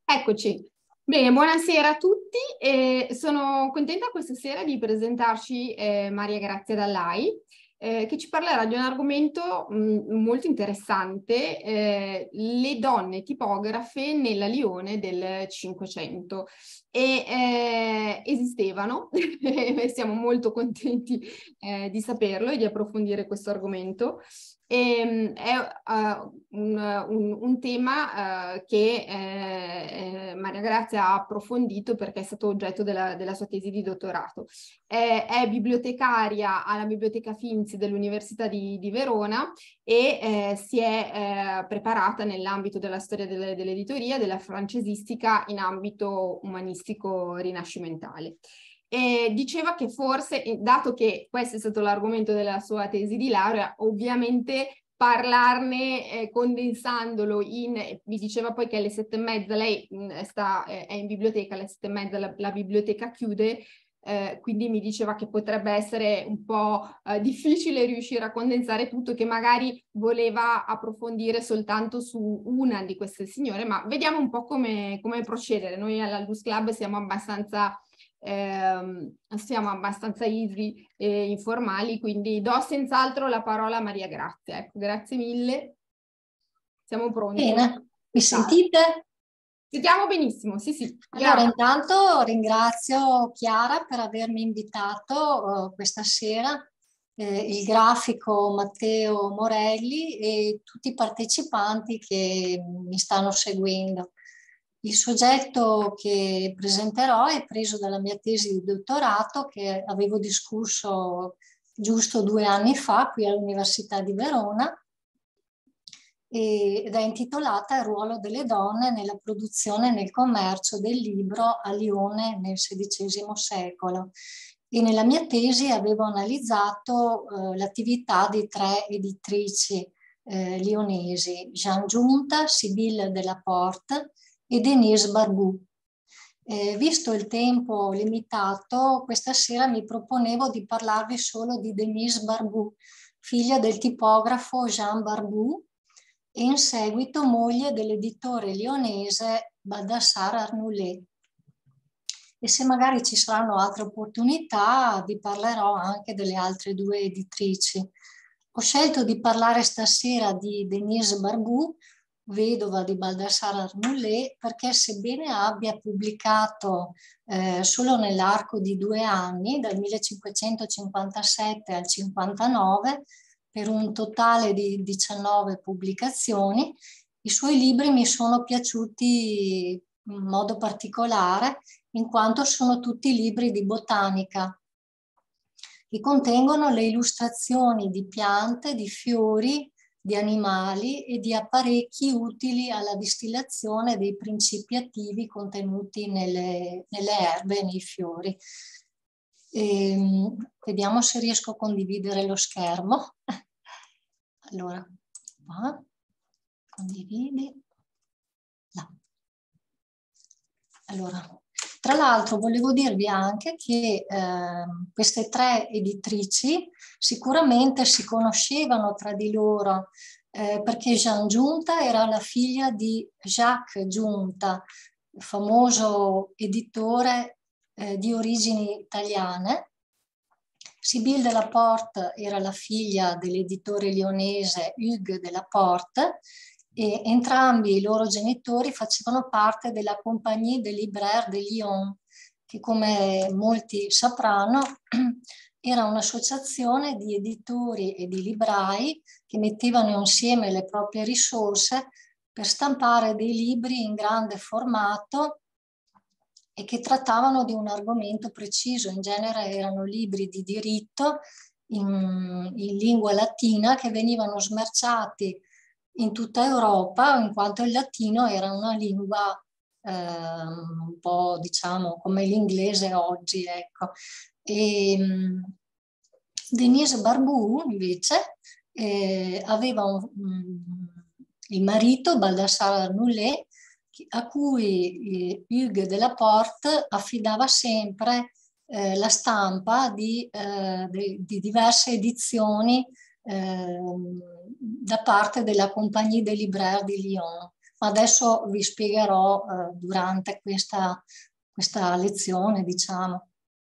Eccoci. Bene, buonasera a tutti. Sono contenta questa sera di presentarci Maria Grazia Dallai, che ci parlerà di un argomento molto interessante, le donne tipografe nella Lione del Cinquecento. Esistevano, e siamo molto contenti di saperlo e di approfondire questo argomento. È un tema che Maria Grazia ha approfondito perché è stato oggetto della sua tesi di dottorato. È bibliotecaria alla Biblioteca Finzi dell'Università di Verona e si è preparata nell'ambito della storia dell'editoria, della francesistica in ambito umanistico rinascimentale. Diceva che forse, dato che questo è stato l'argomento della sua tesi di laurea, ovviamente parlarne condensandolo mi diceva poi che alle 7:30 lei è in biblioteca, alle 7:30 la biblioteca chiude, quindi mi diceva che potrebbe essere un po' difficile riuscire a condensare tutto, che magari voleva approfondire soltanto su una di queste signore, ma vediamo un po' come procedere. Noi alla Luz Club siamo abbastanza easy e informali, quindi do senz'altro la parola a Maria Grazia. Ecco, grazie mille. Siamo pronti. Bene, mi sentite? Sentiamo benissimo, sì, sì. Allora, intanto ringrazio Chiara per avermi invitato questa sera, il grafico Matteo Morelli e tutti i partecipanti che mi stanno seguendo. Il soggetto che presenterò è preso dalla mia tesi di dottorato che avevo discusso giusto 2 anni fa qui all'Università di Verona ed è intitolata Il ruolo delle donne nella produzione e nel commercio del libro a Lione nel XVI secolo. E nella mia tesi avevo analizzato l'attività di 3 editrici lionesi, Jeanne Giunta, Sybille Delaporte e Denise Barbu. Visto il tempo limitato, questa sera mi proponevo di parlarvi solo di Denise Barbu, figlia del tipografo Jean Barbu e in seguito moglie dell'editore lionese Baldassare Arnoulé. E se magari ci saranno altre opportunità, vi parlerò anche delle altre 2 editrici. Ho scelto di parlare stasera di Denise Barbu, vedova di Baldassare Arnoulé, perché sebbene abbia pubblicato solo nell'arco di 2 anni, dal 1557 al 59, per un totale di 19 pubblicazioni, i suoi libri mi sono piaciuti in modo particolare, in quanto sono tutti libri di botanica, che contengono le illustrazioni di piante, di fiori, di animali e di apparecchi utili alla distillazione dei principi attivi contenuti nelle erbe e nei fiori. Vediamo se riesco a condividere lo schermo. Allora, qua, condividi. No. Allora, tra l'altro volevo dirvi anche che queste 3 editrici sicuramente si conoscevano tra di loro, perché Jeanne Giunta era la figlia di Jacques Giunta, famoso editore di origini italiane. Sybille Delaporte era la figlia dell'editore lionese Hugues Delaporte e entrambi i loro genitori facevano parte della Compagnie des Libraires de Lyon, che come molti sapranno era un'associazione di editori e di librai che mettevano insieme le proprie risorse per stampare dei libri in grande formato e che trattavano di un argomento preciso. In genere erano libri di diritto in lingua latina che venivano smerciati in tutta Europa, in quanto il latino era una lingua un po', diciamo, come l'inglese oggi, ecco. E Denise Barbu, invece, aveva il marito, Baldassare Arnoulé, a cui Hugues Delaporte affidava sempre la stampa di diverse edizioni da parte della Compagnie des Libraires di Lyon. Adesso vi spiegherò durante questa lezione, diciamo.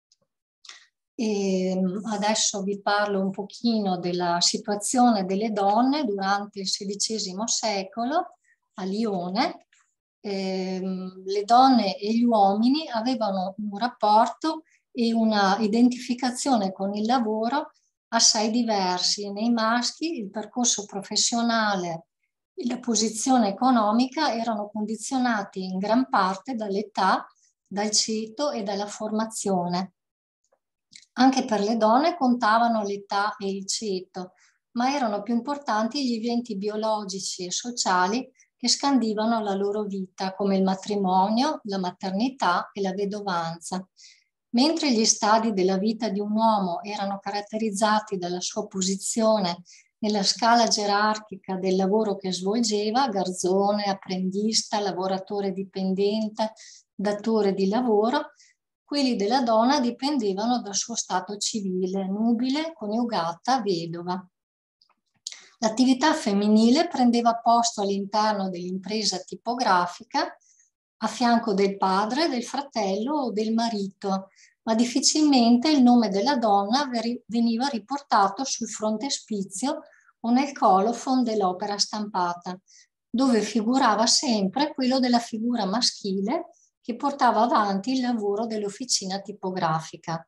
E adesso vi parlo un pochino della situazione delle donne durante il XVI secolo a Lione. Le donne e gli uomini avevano un rapporto e una identificazione con il lavoro assai diversi. Nei maschi il percorso professionale e la posizione economica erano condizionati in gran parte dall'età, dal ceto e dalla formazione. Anche per le donne contavano l'età e il ceto, ma erano più importanti gli eventi biologici e sociali che scandivano la loro vita, come il matrimonio, la maternità e la vedovanza. Mentre gli stadi della vita di un uomo erano caratterizzati dalla sua posizione nella scala gerarchica del lavoro che svolgeva, garzone, apprendista, lavoratore dipendente, datore di lavoro, quelli della donna dipendevano dal suo stato civile, nubile, coniugata, vedova. L'attività femminile prendeva posto all'interno dell'impresa tipografica a fianco del padre, del fratello o del marito, ma difficilmente il nome della donna veniva riportato sul frontespizio o nel colophon dell'opera stampata, dove figurava sempre quello della figura maschile che portava avanti il lavoro dell'officina tipografica.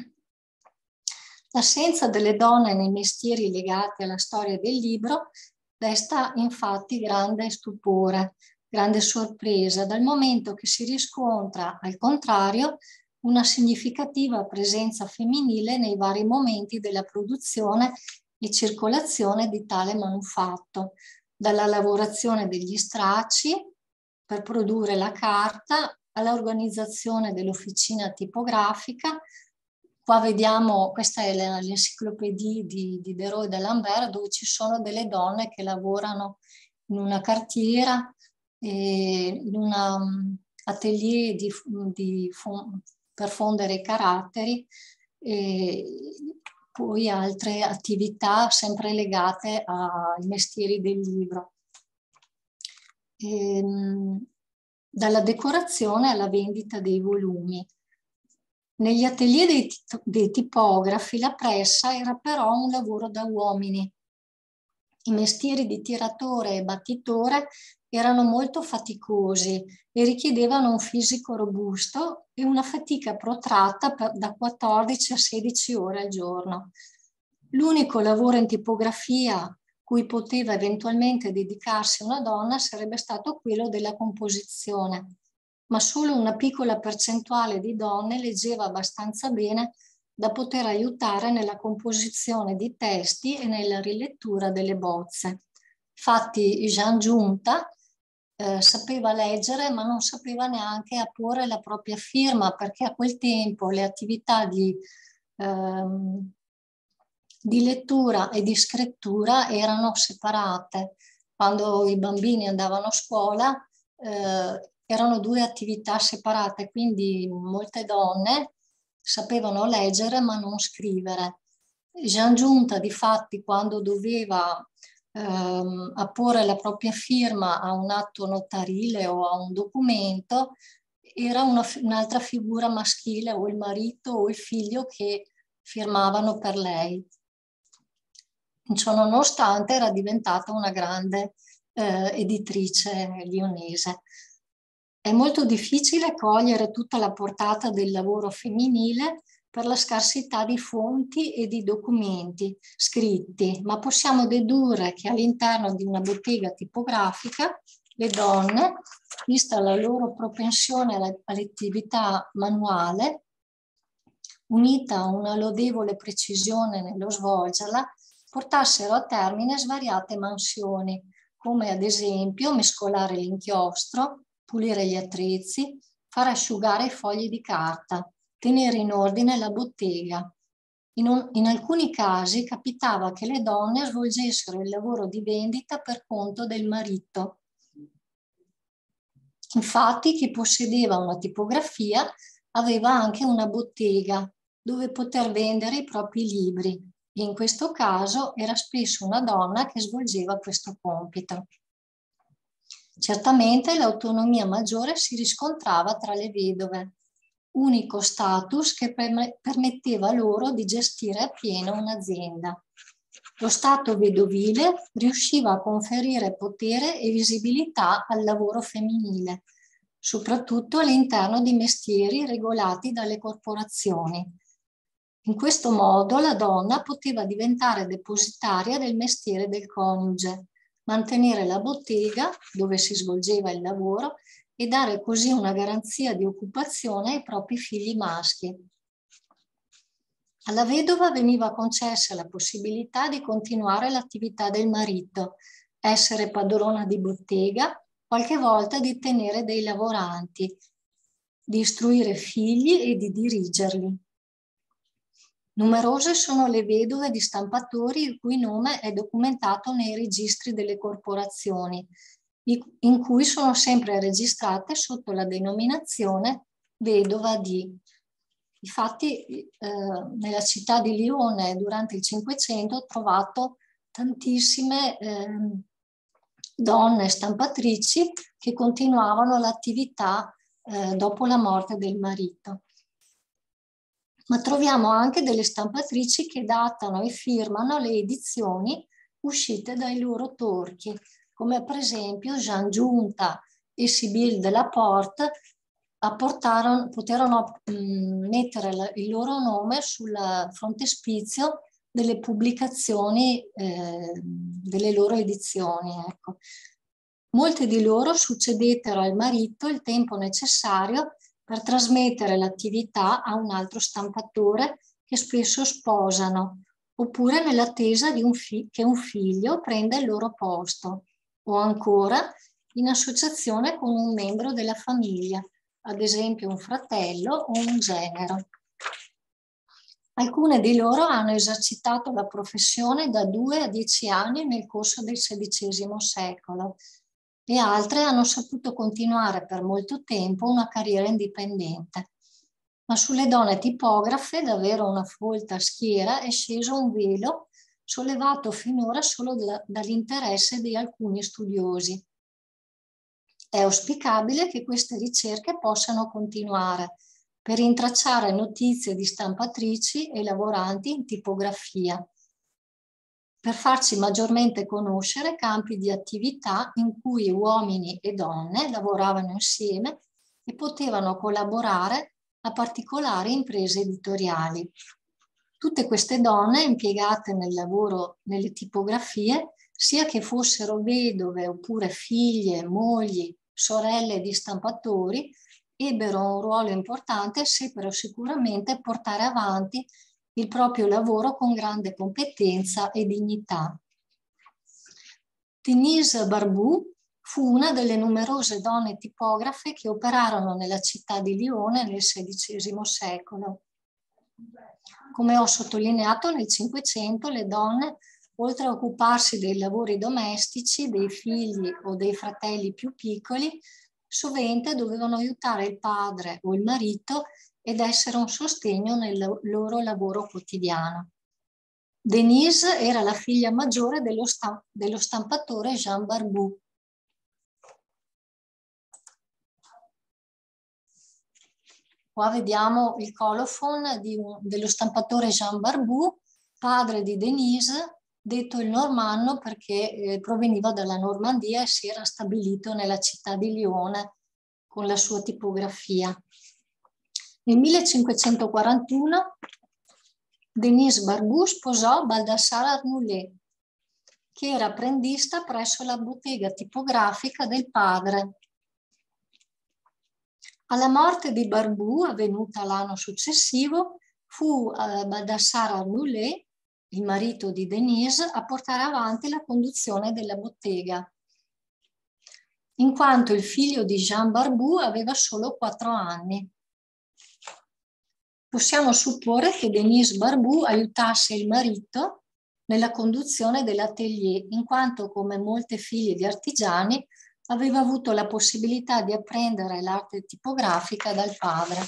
L'assenza delle donne nei mestieri legati alla storia del libro desta infatti grande stupore, grande sorpresa, dal momento che si riscontra, al contrario, una significativa presenza femminile nei vari momenti della produzione e circolazione di tale manufatto, dalla lavorazione degli stracci per produrre la carta all'organizzazione dell'officina tipografica. Qua vediamo, questa è l'enciclopedia di Diderot e d'Alembert, dove ci sono delle donne che lavorano in una cartiera, in un atelier per fondere i caratteri, e poi altre attività sempre legate ai mestieri del libro. Dalla decorazione alla vendita dei volumi. Negli atelier dei tipografi la pressa era però un lavoro da uomini. I mestieri di tiratore e battitore erano molto faticosi e richiedevano un fisico robusto e una fatica protratta da 14 a 16 ore al giorno. L'unico lavoro in tipografia cui poteva eventualmente dedicarsi una donna sarebbe stato quello della composizione, ma solo una piccola percentuale di donne leggeva abbastanza bene da poter aiutare nella composizione di testi e nella rilettura delle bozze. Infatti Jean Giunta sapeva leggere, ma non sapeva neanche apporre la propria firma, perché a quel tempo le attività di lettura e di scrittura erano separate. Quando i bambini andavano a scuola erano due attività separate, quindi molte donne sapevano leggere ma non scrivere. Jean Giunta, difatti, quando doveva apporre la propria firma a un atto notarile o a un documento, era un'altra figura maschile, o il marito o il figlio, che firmavano per lei. Ciò nonostante era diventata una grande editrice lionese. È molto difficile cogliere tutta la portata del lavoro femminile per la scarsità di fonti e di documenti scritti, ma possiamo dedurre che all'interno di una bottega tipografica le donne, vista la loro propensione all'attività manuale, unita a una lodevole precisione nello svolgerla, portassero a termine svariate mansioni, come ad esempio mescolare l'inchiostro, pulire gli attrezzi, far asciugare i fogli di carta, tenere in ordine la bottega. In alcuni casi capitava che le donne svolgessero il lavoro di vendita per conto del marito. Infatti chi possedeva una tipografia aveva anche una bottega dove poter vendere i propri libri, e in questo caso era spesso una donna che svolgeva questo compito. Certamente l'autonomia maggiore si riscontrava tra le vedove, unico status che permetteva loro di gestire appieno un'azienda. Lo stato vedovile riusciva a conferire potere e visibilità al lavoro femminile, soprattutto all'interno di mestieri regolati dalle corporazioni. In questo modo la donna poteva diventare depositaria del mestiere del coniuge, mantenere la bottega dove si svolgeva il lavoro e dare così una garanzia di occupazione ai propri figli maschi. Alla vedova veniva concessa la possibilità di continuare l'attività del marito, essere padrona di bottega, qualche volta di tenere dei lavoranti, di istruire figli e di dirigerli. Numerose sono le vedove di stampatori il cui nome è documentato nei registri delle corporazioni, in cui sono sempre registrate sotto la denominazione vedova di. Infatti nella città di Lione durante il Cinquecento ho trovato tantissime donne stampatrici che continuavano l'attività dopo la morte del marito. Ma troviamo anche delle stampatrici che datano e firmano le edizioni uscite dai loro torchi, come per esempio Jean Giunta e Sibylle de la Porte poterono mettere il loro nome sul frontespizio delle pubblicazioni delle loro edizioni. Ecco. Molte di loro succedettero al marito il tempo necessario per trasmettere l'attività a un altro stampatore che spesso sposano, oppure nell'attesa che un figlio prenda il loro posto, o ancora in associazione con un membro della famiglia, ad esempio un fratello o un genero. Alcune di loro hanno esercitato la professione da 2 a 10 anni nel corso del XVI secolo e altre hanno saputo continuare per molto tempo una carriera indipendente. Ma sulle donne tipografe, davvero una folta schiera, è sceso un velo sollevato finora solo dall'interesse di alcuni studiosi. È auspicabile che queste ricerche possano continuare per intracciare notizie di stampatrici e lavoranti in tipografia, per farci maggiormente conoscere campi di attività in cui uomini e donne lavoravano insieme e potevano collaborare a particolari imprese editoriali. Tutte queste donne impiegate nel lavoro nelle tipografie, sia che fossero vedove oppure figlie, mogli, sorelle di stampatori, ebbero un ruolo importante e seppero sicuramente portare avanti il proprio lavoro con grande competenza e dignità. Denise Barbu fu una delle numerose donne tipografe che operarono nella città di Lione nel XVI secolo. Come ho sottolineato, nel Cinquecento le donne, oltre a occuparsi dei lavori domestici, dei figli o dei fratelli più piccoli, sovente dovevano aiutare il padre o il marito ed essere un sostegno nel loro lavoro quotidiano. Denise era la figlia maggiore dello stampatore Jean Barbu. Qua vediamo il colophon dello stampatore Jean Barbu, padre di Denise, detto il normanno perché proveniva dalla Normandia e si era stabilito nella città di Lione con la sua tipografia. Nel 1541 Denise Barbu sposò Baldassare Arnoulet, che era apprendista presso la bottega tipografica del padre. Alla morte di Barbu, avvenuta l'anno successivo, fu Baldassare Arnoulet, il marito di Denise, a portare avanti la conduzione della bottega, in quanto il figlio di Jean Barbu aveva solo 4 anni. Possiamo supporre che Denise Barbu aiutasse il marito nella conduzione dell'atelier, in quanto, come molte figlie di artigiani, aveva avuto la possibilità di apprendere l'arte tipografica dal padre.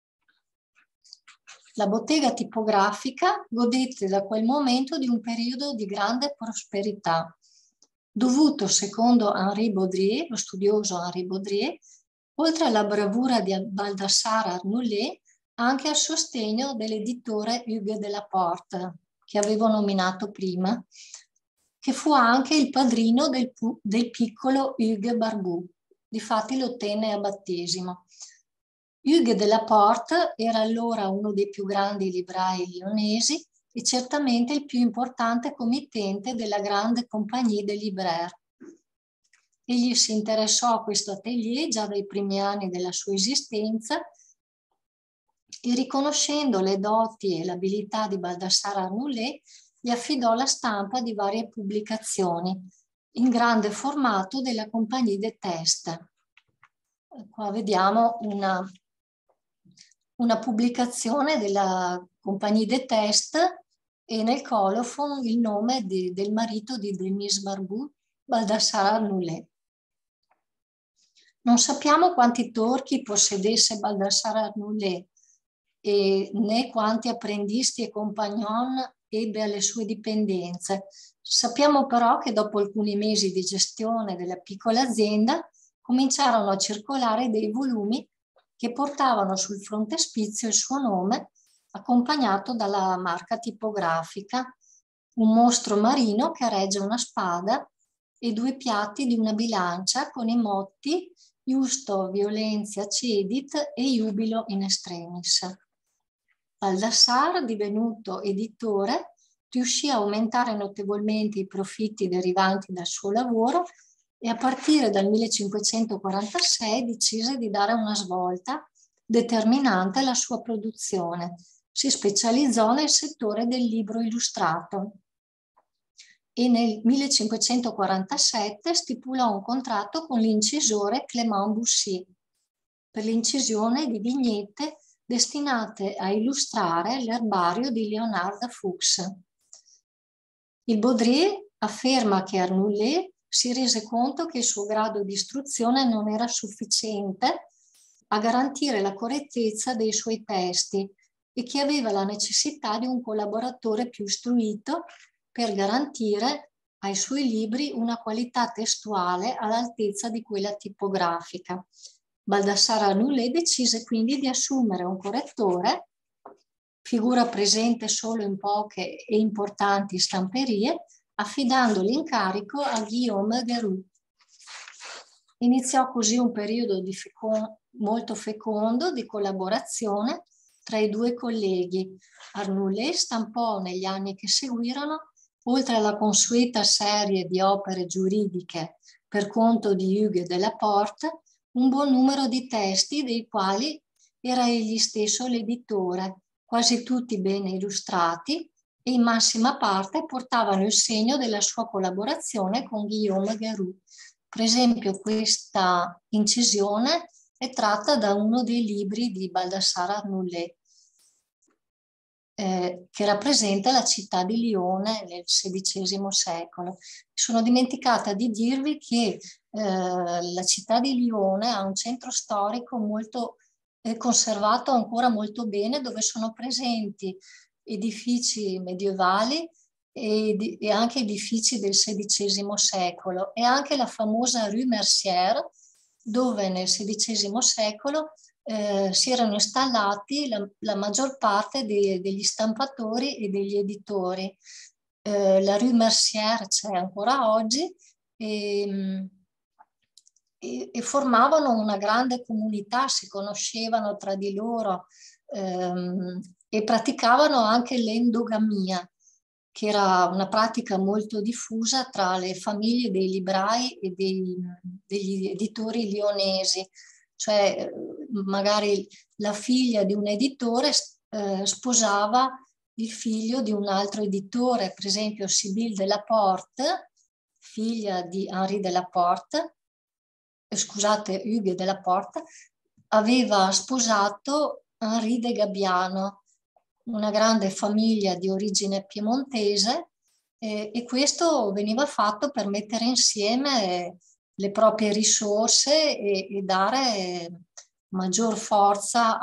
La bottega tipografica godette da quel momento di un periodo di grande prosperità. dovuto, secondo Henri Baudrier, lo studioso Henri Baudrier, oltre alla bravura di Baldassare Arnoulé, anche al sostegno dell'editore Hugues Delaporte, che avevo nominato prima, che fu anche il padrino del piccolo Hugues Barbou. Difatti lo ottenne a battesimo. Hugues Delaporte era allora uno dei più grandi librai lionesi e certamente il più importante committente della grande Compagnie des Libraires. Egli si interessò a questo atelier già dai primi anni della sua esistenza e, riconoscendo le doti e l'abilità di Baldassare Arnoulé, gli affidò la stampa di varie pubblicazioni in grande formato della Compagnie des Textes. Qua vediamo una pubblicazione della Compagnie des Textes e nel colophon il nome del marito di Denise Barbou, Baldassare Arnoulé. Non sappiamo quanti torchi possedesse Baldassare Arnoulé né quanti apprendisti e compagnon ebbe alle sue dipendenze. Sappiamo però che dopo alcuni mesi di gestione della piccola azienda cominciarono a circolare dei volumi che portavano sul frontespizio il suo nome, accompagnato dalla marca tipografica, un mostro marino che regge una spada e due piatti di una bilancia con i motti Iusto Violentia Cedit e Iubilo in extremis. Baldassare, divenuto editore, riuscì a aumentare notevolmente i profitti derivanti dal suo lavoro e a partire dal 1546 decise di dare una svolta determinante alla sua produzione. Si specializzò nel settore del libro illustrato e nel 1547 stipulò un contratto con l'incisore Clément Bussy per l'incisione di vignette destinate a illustrare l'erbario di Leonard Fuchs. Il Baudrier afferma che Arnoulé si rese conto che il suo grado di istruzione non era sufficiente a garantire la correttezza dei suoi testi e che aveva la necessità di un collaboratore più istruito per garantire ai suoi libri una qualità testuale all'altezza di quella tipografica. Baldassare Arnoulé decise quindi di assumere un correttore, figura presente solo in poche e importanti stamperie, affidando l'incarico a Guillaume Guéroult. Iniziò così un periodo molto fecondo di collaborazione tra i due colleghi. Arnoulé stampò negli anni che seguirono, oltre alla consueta serie di opere giuridiche per conto di Hugues Delaporte, un buon numero di testi dei quali era egli stesso l'editore, quasi tutti bene illustrati e in massima parte portavano il segno della sua collaborazione con Guillaume Guéroult. Per esempio, questa incisione è tratta da uno dei libri di Baldassare Arnoulé, che rappresenta la città di Lione nel XVI secolo. Sono dimenticata di dirvi che la città di Lione ha un centro storico molto conservato ancora molto bene, dove sono presenti edifici medievali e anche edifici del XVI secolo, e anche la famosa Rue Mercière, dove nel XVI secolo si erano installati la maggior parte degli stampatori e degli editori. La Rue Mercière c'è ancora oggi e formavano una grande comunità, si conoscevano tra di loro e praticavano anche l'endogamia, che era una pratica molto diffusa tra le famiglie dei librai e degli editori lionesi. Cioè magari la figlia di un editore sposava il figlio di un altro editore, per esempio Sibylle Delaporte, figlia di Henri Delaporte, scusate, Hugues Delaporte, aveva sposato Henri de Gabbiano, una grande famiglia di origine piemontese, e questo veniva fatto per mettere insieme le proprie risorse e dare maggior forza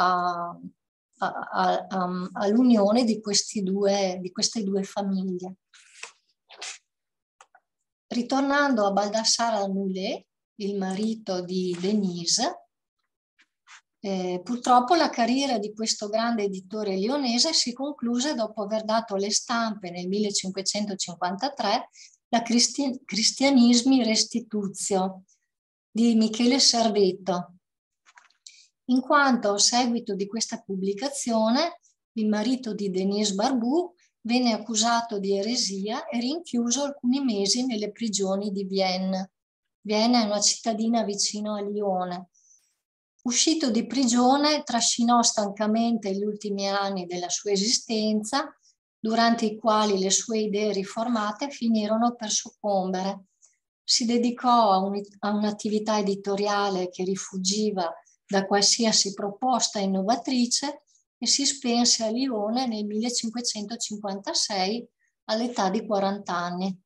all'unione di queste due famiglie. Ritornando a Baldassare Arnoulé, il marito di Denise, purtroppo la carriera di questo grande editore lionese si concluse dopo aver dato alle stampe nel 1553 la Cristianismi Restitutio di Michele Servetto, in quanto a seguito di questa pubblicazione il marito di Denise Barbu venne accusato di eresia e rinchiuso alcuni mesi nelle prigioni di Vienne. Vienne è una cittadina vicino a Lione. Uscito di prigione, trascinò stancamente gli ultimi anni della sua esistenza, durante i quali le sue idee riformate finirono per soccombere. Si dedicò a un'attività editoriale che rifuggiva da qualsiasi proposta innovatrice e si spense a Lione nel 1556 all'età di 40 anni.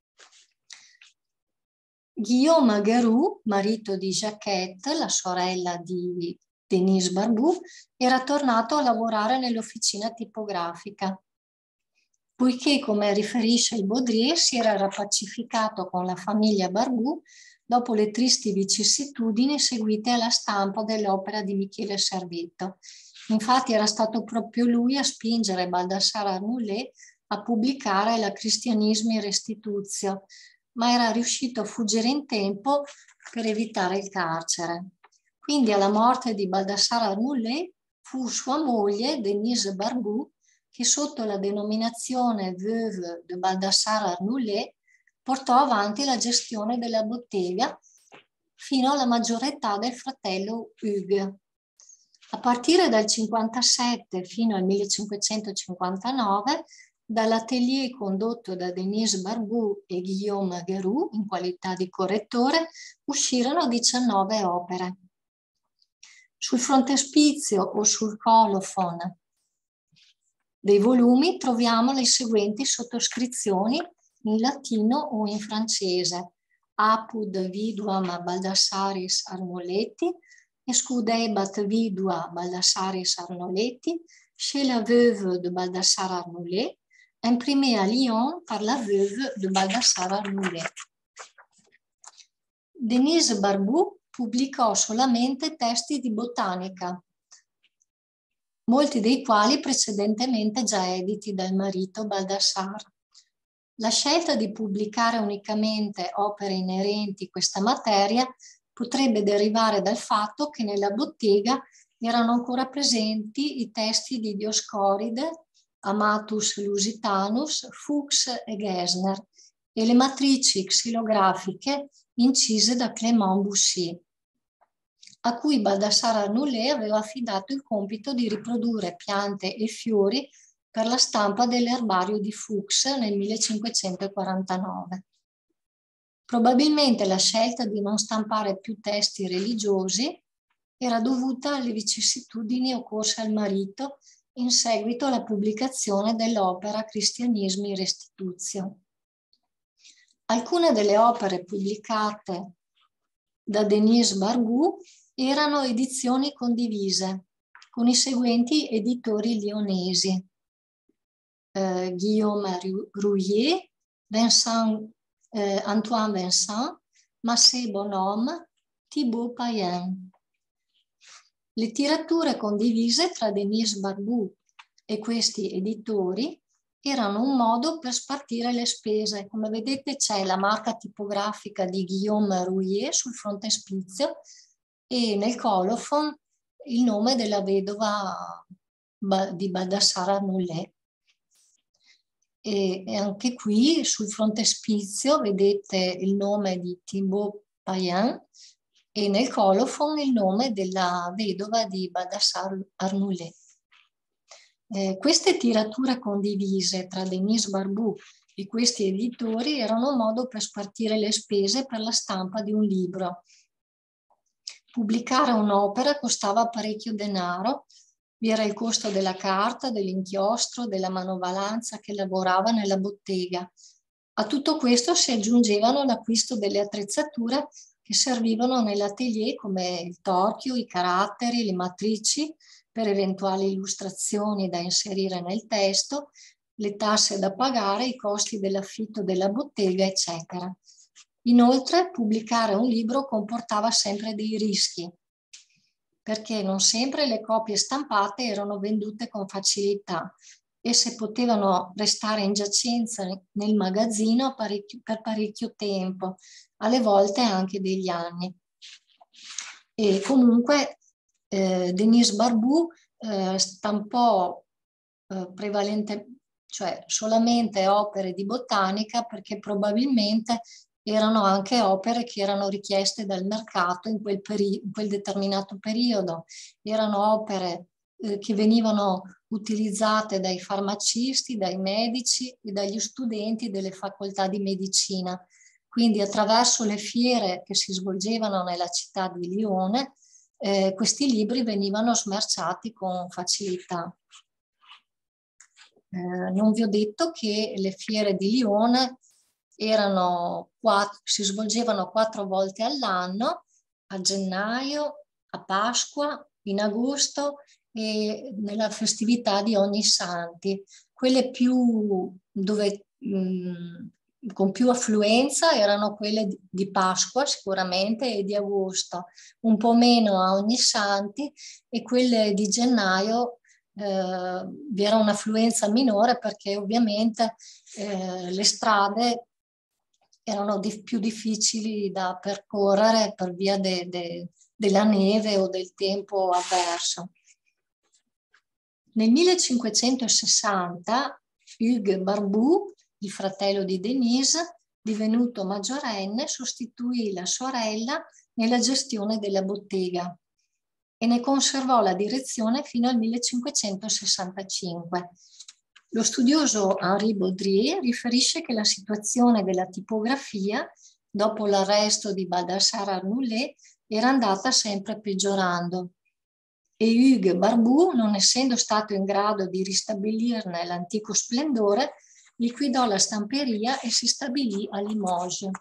Guillaume Guéroult, marito di Jacquette, la sorella di Denise Barbu, era tornato a lavorare nell'officina tipografica, poiché, come riferisce il Baudrier, si era rapacificato con la famiglia Barbu dopo le tristi vicissitudini seguite alla stampa dell'opera di Michele Servetto. Infatti era stato proprio lui a spingere Baldassare Arnoulé a pubblicare la Cristianismi Restitutio, ma era riuscito a fuggire in tempo per evitare il carcere. Quindi alla morte di Baldassare Arnoulé fu sua moglie, Denise Barbu, che sotto la denominazione Veuve de Baldassare Arnoulé portò avanti la gestione della bottega fino alla maggiore età del fratello Hugues. A partire dal 1957 fino al 1559, dall'atelier condotto da Denise Barbu e Guillaume Guéroult in qualità di correttore, uscirono 19 opere. Sul frontespizio o sul colophon dei volumi troviamo le seguenti sottoscrizioni in latino o in francese: Apud viduam Baldassaris Arnoletti, Escudebat vidua Baldassaris Arnoletti, chez la veuve de Baldassare Arnoulé, imprimé à Lyon par la veuve de Baldassare Arnoulé. Denise Barbu pubblicò solamente testi di botanica, molti dei quali precedentemente già editi dal marito Baldassare. La scelta di pubblicare unicamente opere inerenti a questa materia potrebbe derivare dal fatto che nella bottega erano ancora presenti i testi di Dioscoride, Amatus Lusitanus, Fuchs e Gesner e le matrici xilografiche incise da Clément Bussy, a cui Baldassare Arnoulé aveva affidato il compito di riprodurre piante e fiori per la stampa dell'erbario di Fuchs nel 1549. Probabilmente la scelta di non stampare più testi religiosi era dovuta alle vicissitudini occorse al marito in seguito alla pubblicazione dell'opera Cristianismi Restitutio. Alcune delle opere pubblicate da Denise Barbu erano edizioni condivise con i seguenti editori lionesi: Guillaume Rouillet, Antoine Vincent, Massé Bonhomme, Thibaut Payen. Le tirature condivise tra Denise Barbu e questi editori erano un modo per spartire le spese. Come vedete c'è la marca tipografica di Guillaume Rouillet sul frontespizio e nel colophon il nome della vedova di Baldassare Arnoulé. E anche qui sul frontespizio vedete il nome di Thibaut Payen e nel colophon il nome della vedova di Baldassare Arnoulé. Queste tirature condivise tra Denise Barbu e questi editori erano un modo per spartire le spese per la stampa di un libro. Pubblicare un'opera costava parecchio denaro. Vi era il costo della carta, dell'inchiostro, della manovalanza che lavorava nella bottega. A tutto questo si aggiungevano l'acquisto delle attrezzature che servivano nell'atelier, come il torchio, i caratteri, le matrici per eventuali illustrazioni da inserire nel testo, le tasse da pagare, i costi dell'affitto della bottega, eccetera. Inoltre, pubblicare un libro comportava sempre dei rischi, perché non sempre le copie stampate erano vendute con facilità. Esse potevano restare in giacenza nel magazzino per parecchio tempo, alle volte anche degli anni. E comunque Denis Barbu stampò cioè solamente opere di botanica, perché probabilmente erano anche opere che erano richieste dal mercato in quel determinato periodo. Erano opere che venivano utilizzate dai farmacisti, dai medici e dagli studenti delle facoltà di medicina. Quindi attraverso le fiere che si svolgevano nella città di Lione, questi libri venivano smerciati con facilità. Non vi ho detto che le fiere di Lione si svolgevano 4 volte all'anno, a gennaio, a Pasqua, in agosto e nella festività di Ognissanti. Quelle con più affluenza erano quelle di Pasqua sicuramente e di agosto, un po' meno a Ognissanti, e quelle di gennaio vi era un'affluenza minore, perché ovviamente le strade erano più difficili da percorrere per via della neve o del tempo avverso. Nel 1560 Hugues Barbu, il fratello di Denise, divenuto maggiorenne, sostituì la sorella nella gestione della bottega e ne conservò la direzione fino al 1565. Lo studioso Henri Baudrier riferisce che la situazione della tipografia, dopo l'arresto di Baldassare Arnoulé, era andata sempre peggiorando e Hugues Barbu, non essendo stato in grado di ristabilirne l'antico splendore, liquidò la stamperia e si stabilì a Limoges,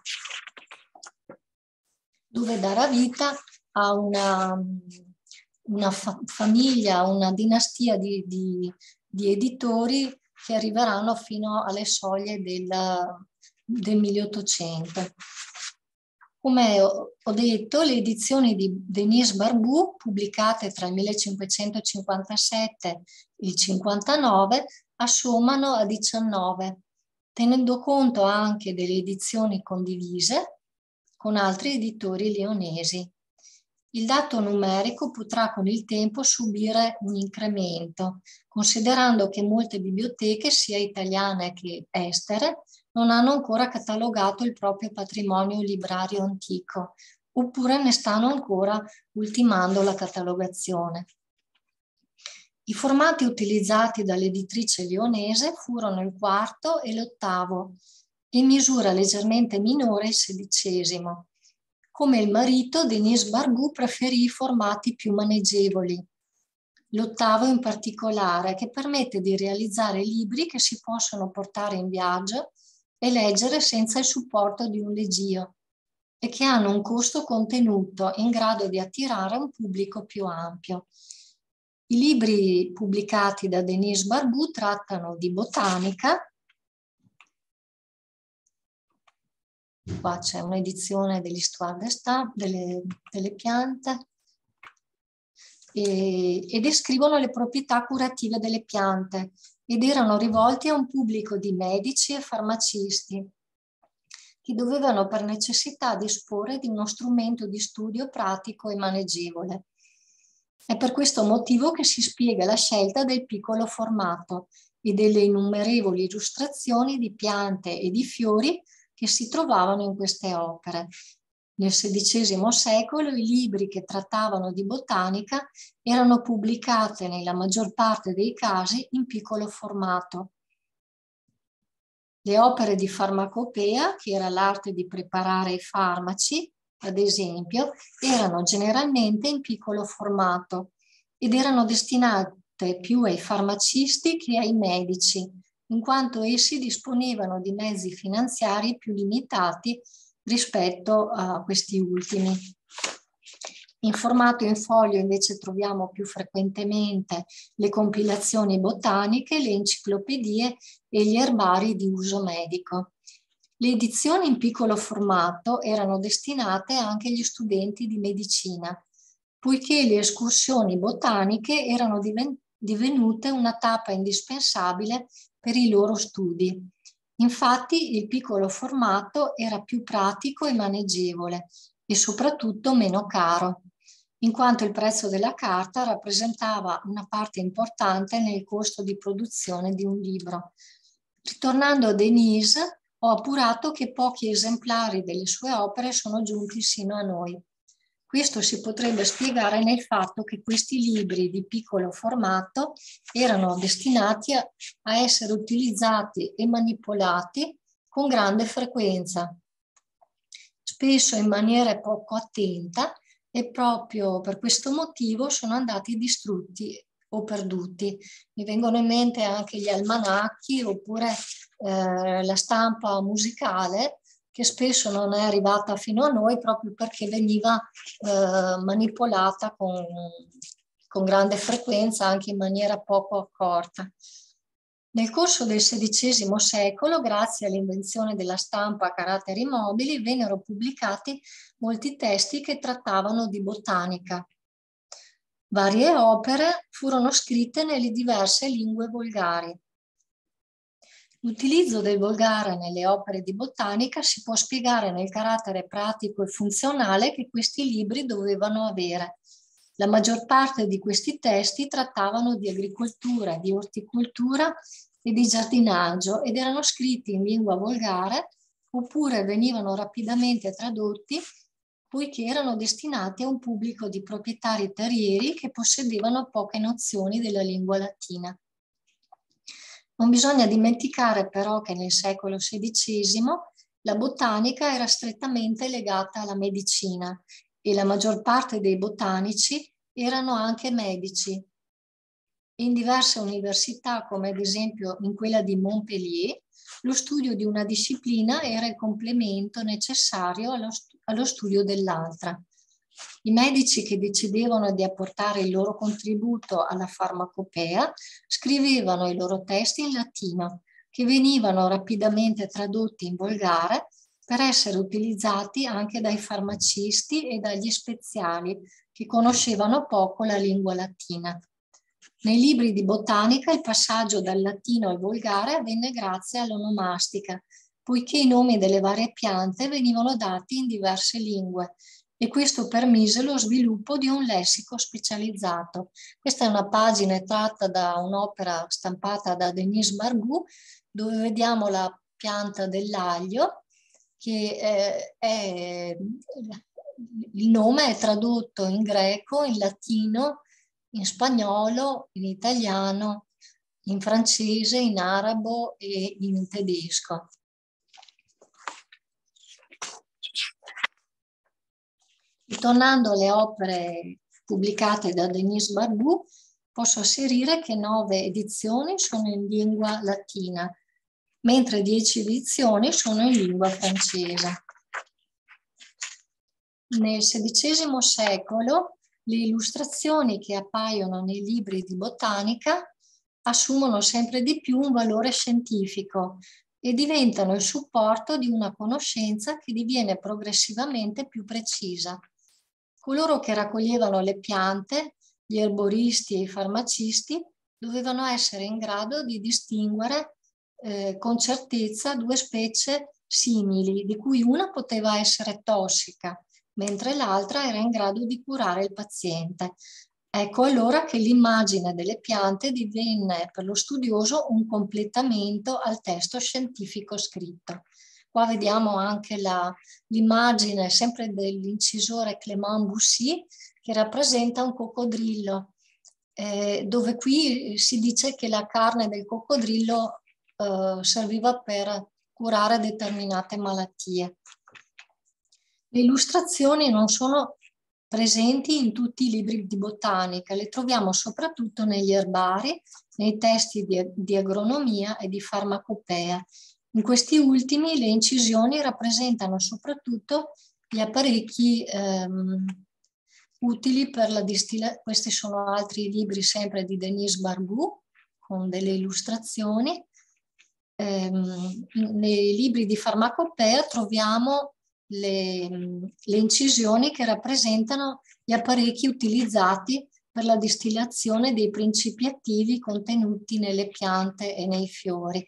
dove darà vita a una famiglia, una dinastia di editori che arriveranno fino alle soglie del 1800. Come ho detto, le edizioni di Denis Barbu, pubblicate tra il 1557 e il 59, assommano a 19, tenendo conto anche delle edizioni condivise con altri editori leonesi. Il dato numerico potrà con il tempo subire un incremento, considerando che molte biblioteche, sia italiane che estere, non hanno ancora catalogato il proprio patrimonio librario antico, oppure ne stanno ancora ultimando la catalogazione. I formati utilizzati dall'editrice leonese furono il 4° e l'8°, in misura leggermente minore il 16°. Come il marito, Denis Barbu preferì i formati più maneggevoli. L'8° in particolare, che permette di realizzare libri che si possono portare in viaggio e leggere senza il supporto di un leggio e che hanno un costo contenuto in grado di attirare un pubblico più ampio. I libri pubblicati da Denis Barbu trattano di botanica. Qua c'è un'edizione dell'Histoire des Plantes, delle piante, e descrivono le proprietà curative delle piante ed erano rivolti a un pubblico di medici e farmacisti che dovevano per necessità disporre di uno strumento di studio pratico e maneggevole. È per questo motivo che si spiega la scelta del piccolo formato e delle innumerevoli illustrazioni di piante e di fiori che si trovavano in queste opere. Nel XVI secolo i libri che trattavano di botanica erano pubblicati nella maggior parte dei casi in piccolo formato. Le opere di farmacopea, che era l'arte di preparare i farmaci, ad esempio, erano generalmente in piccolo formato ed erano destinate più ai farmacisti che ai medici, in quanto essi disponevano di mezzi finanziari più limitati rispetto a questi ultimi. In formato in foglio invece troviamo più frequentemente le compilazioni botaniche, le enciclopedie e gli erbari di uso medico. Le edizioni in piccolo formato erano destinate anche agli studenti di medicina, poiché le escursioni botaniche erano divenute una tappa indispensabile per i loro studi. Infatti il piccolo formato era più pratico e maneggevole e soprattutto meno caro, in quanto il prezzo della carta rappresentava una parte importante nel costo di produzione di un libro. Ritornando a Denise, ho appurato che pochi esemplari delle sue opere sono giunti sino a noi. Questo si potrebbe spiegare nel fatto che questi libri di piccolo formato erano destinati a essere utilizzati e manipolati con grande frequenza, spesso in maniera poco attenta, e proprio per questo motivo sono andati distrutti o perduti. Mi vengono in mente anche gli almanacchi oppure la stampa musicale, che spesso non è arrivata fino a noi proprio perché veniva manipolata con grande frequenza, anche in maniera poco accorta. Nel corso del XVI secolo, grazie all'invenzione della stampa a caratteri mobili, vennero pubblicati molti testi che trattavano di botanica. Varie opere furono scritte nelle diverse lingue volgari. L'utilizzo del volgare nelle opere di botanica si può spiegare nel carattere pratico e funzionale che questi libri dovevano avere. La maggior parte di questi testi trattavano di agricoltura, di orticoltura e di giardinaggio ed erano scritti in lingua volgare oppure venivano rapidamente tradotti poiché erano destinati a un pubblico di proprietari terrieri che possedevano poche nozioni della lingua latina. Non bisogna dimenticare però che nel secolo XVI la botanica era strettamente legata alla medicina e la maggior parte dei botanici erano anche medici. In diverse università, come ad esempio in quella di Montpellier, lo studio di una disciplina era il complemento necessario allo studio dell'altra. I medici che decidevano di apportare il loro contributo alla farmacopea scrivevano i loro testi in latino, che venivano rapidamente tradotti in volgare per essere utilizzati anche dai farmacisti e dagli speziali che conoscevano poco la lingua latina. Nei libri di botanica il passaggio dal latino al volgare avvenne grazie all'onomastica, poiché i nomi delle varie piante venivano dati in diverse lingue e questo permise lo sviluppo di un lessico specializzato. Questa è una pagina tratta da un'opera stampata da Denise Barbu, dove vediamo la pianta dell'aglio, che il nome è tradotto in greco, in latino, in spagnolo, in italiano, in francese, in arabo e in tedesco. Ritornando alle opere pubblicate da Denise Barbu, posso asserire che 9 edizioni sono in lingua latina, mentre 10 edizioni sono in lingua francese. Nel XVI secolo le illustrazioni che appaiono nei libri di botanica assumono sempre di più un valore scientifico e diventano il supporto di una conoscenza che diviene progressivamente più precisa. Coloro che raccoglievano le piante, gli erboristi e i farmacisti, dovevano essere in grado di distinguere con certezza 2 specie simili, di cui una poteva essere tossica, mentre l'altra era in grado di curare il paziente. Ecco allora che l'immagine delle piante divenne per lo studioso un completamento al testo scientifico scritto. Qua vediamo anche l'immagine sempre dell'incisore Clément Bussy che rappresenta un coccodrillo, dove qui si dice che la carne del coccodrillo serviva per curare determinate malattie. Le illustrazioni non sono presenti in tutti i libri di botanica, le troviamo soprattutto negli erbari, nei testi di agronomia e di farmacopea. In questi ultimi le incisioni rappresentano soprattutto gli apparecchi utili per la distillazione. Questi sono altri libri sempre di Denise Barbu con delle illustrazioni. nei libri di farmacopea troviamo le incisioni che rappresentano gli apparecchi utilizzati per la distillazione dei principi attivi contenuti nelle piante e nei fiori.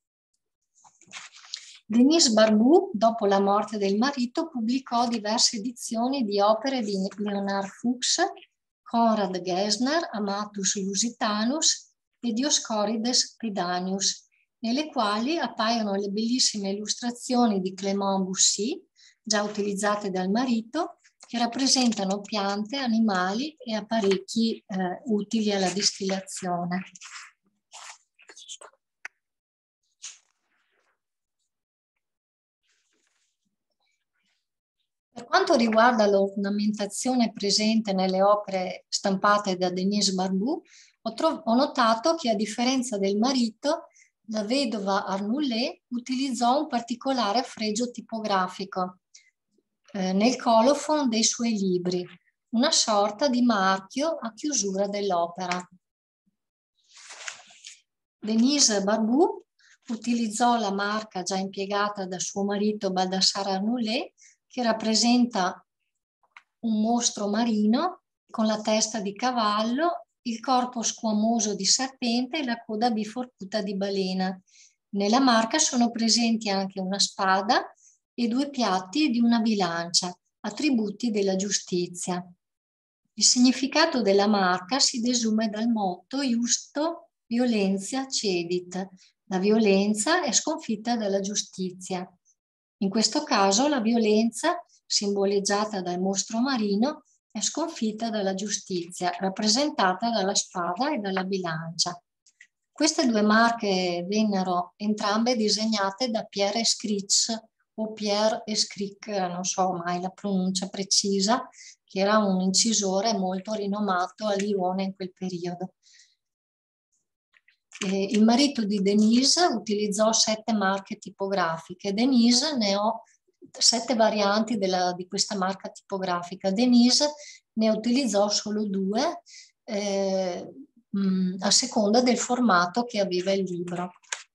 Denise Barbu, dopo la morte del marito, pubblicò diverse edizioni di opere di Leonard Fuchs, Conrad Gesner, Amatus Lusitanus e Dioscorides Pedanius, nelle quali appaiono le bellissime illustrazioni di Clément Bussy, già utilizzate dal marito, che rappresentano piante, animali e apparecchi utili alla distillazione. Per quanto riguarda l'ornamentazione presente nelle opere stampate da Denise Barbu, ho notato che, a differenza del marito, la vedova Arnoulé utilizzò un particolare fregio tipografico nel colophon dei suoi libri, una sorta di marchio a chiusura dell'opera. Denise Barbu utilizzò la marca già impiegata da suo marito Baldassare Arnoulé, che rappresenta un mostro marino con la testa di cavallo, il corpo squamoso di serpente e la coda biforcuta di balena. Nella marca sono presenti anche una spada e 2 piatti di una bilancia, attributi della giustizia. Il significato della marca si desume dal motto Iusto Violentia Cedit. La violenza è sconfitta dalla giustizia. In questo caso la violenza, simboleggiata dal mostro marino, è sconfitta dalla giustizia, rappresentata dalla spada e dalla bilancia. Queste 2 marche vennero entrambe disegnate da Pierre Escric o Pierre Escric, non so mai la pronuncia precisa, che era un incisore molto rinomato a Lione in quel periodo. Il marito di Denise utilizzò 7 marche tipografiche. Denise ne ho 7 varianti di questa marca tipografica. Denise ne utilizzò solo 2 a seconda del formato che aveva il libro.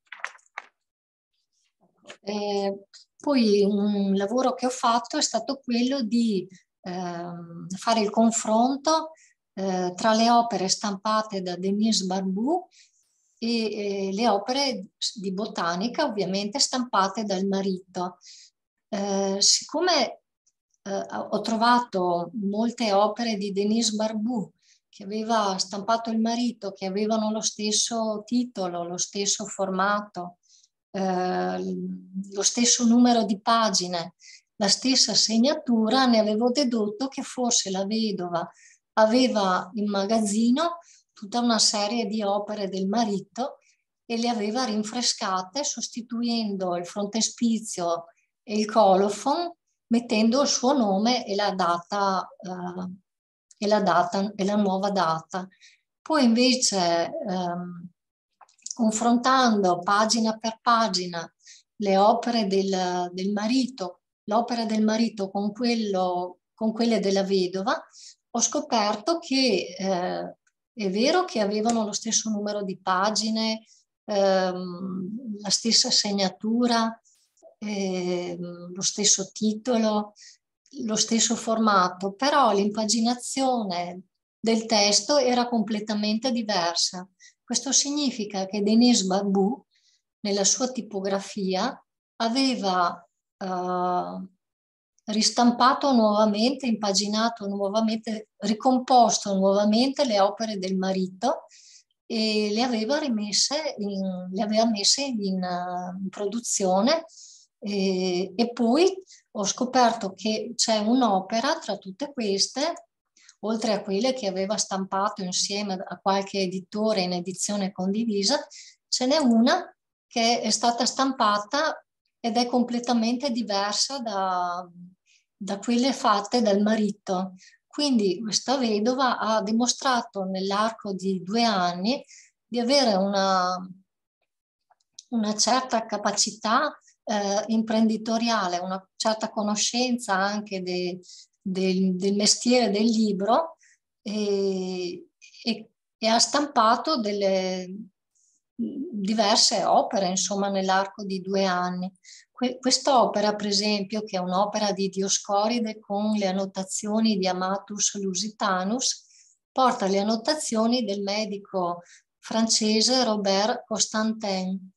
Poi un lavoro che ho fatto è stato quello di fare il confronto tra le opere stampate da Denise Barbu e le opere di botanica, ovviamente stampate dal marito. Siccome ho trovato molte opere di Denise Barbu che aveva stampato il marito, che avevano lo stesso titolo, lo stesso formato, lo stesso numero di pagine, la stessa segnatura, ne avevo dedotto che forse la vedova aveva in magazzino tutta una serie di opere del marito e le aveva rinfrescate sostituendo il frontespizio e il colophon, mettendo il suo nome e la data e la nuova data. Poi invece confrontando pagina per pagina le opere del marito, l'opera del marito con quelle della vedova, ho scoperto che è vero che avevano lo stesso numero di pagine, la stessa segnatura, lo stesso titolo, lo stesso formato, però l'impaginazione del testo era completamente diversa. Questo significa che Denise Barbu, nella sua tipografia, aveva ristampato nuovamente, impaginato nuovamente, ricomposto nuovamente le opere del marito e le aveva messe in produzione e poi ho scoperto che c'è un'opera tra tutte queste, oltre a quelle che aveva stampato insieme a qualche editore in edizione condivisa, ce n'è una che è stata stampata ed è completamente diversa da quelle fatte dal marito. Quindi questa vedova ha dimostrato nell'arco di 2 anni di avere una certa capacità imprenditoriale, una certa conoscenza anche del mestiere del libro e ha stampato delle diverse opere, insomma, nell'arco di 2 anni. Quest'opera, per esempio, che è un'opera di Dioscoride con le annotazioni di Amatus Lusitanus, porta le annotazioni del medico francese Robert Constantin.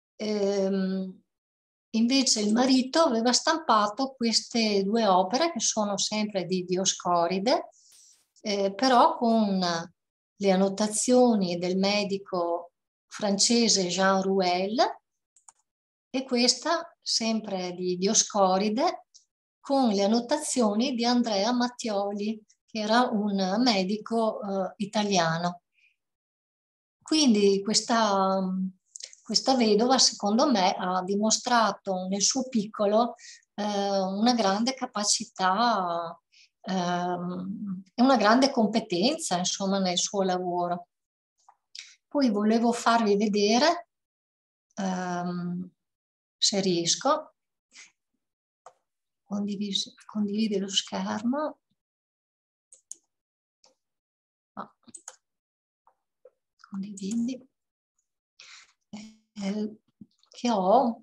Invece il marito aveva stampato queste 2 opere che sono sempre di Dioscoride, però con le annotazioni del medico francese Jean Rouel, e questa sempre di Dioscoride con le annotazioni di Andrea Mattioli, che era un medico italiano. Quindi questa vedova, secondo me, ha dimostrato nel suo piccolo una grande capacità e una grande competenza, insomma, nel suo lavoro. Poi volevo farvi vedere, se riesco, condivide lo schermo. No. Condividi. Che ho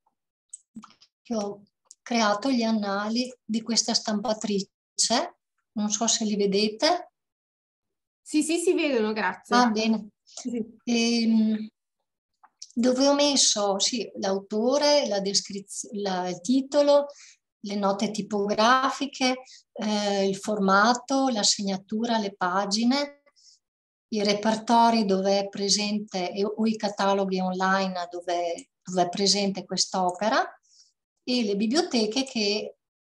creato gli annali di questa stampatrice. Non so se li vedete. Sì, si vedono, grazie. Ah, bene. Sì. Dove ho messo l'autore, la descrizione, il titolo, le note tipografiche, il formato, la segnatura, le pagine, i repertori dove è presente o i cataloghi online dove è presente quest'opera, e le biblioteche che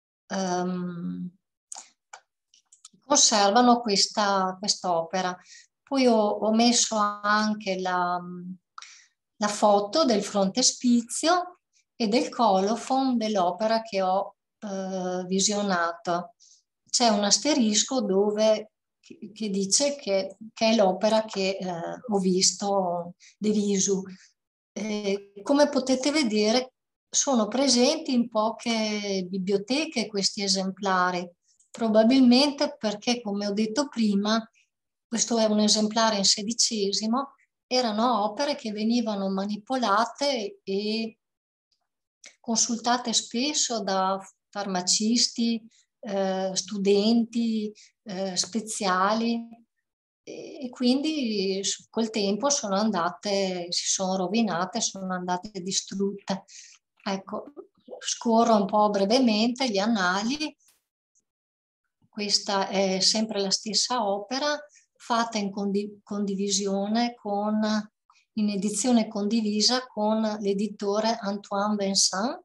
conservano quest'opera. Poi ho messo anche la foto del frontespizio e del colophon dell'opera che ho visionato. C'è un asterisco che dice che è l'opera che ho visto de visu. Come potete vedere, sono presenti in poche biblioteche questi esemplari, probabilmente perché, come ho detto prima, questo è un esemplare in XVI, erano opere che venivano manipolate e consultate spesso da farmacisti, studenti, speziali, e quindi col tempo si sono rovinate, sono andate distrutte. Ecco, scorro un po' brevemente gli annali. Questa è sempre la stessa opera, fatta in condivisione in edizione condivisa con l'editore Antoine Vincent,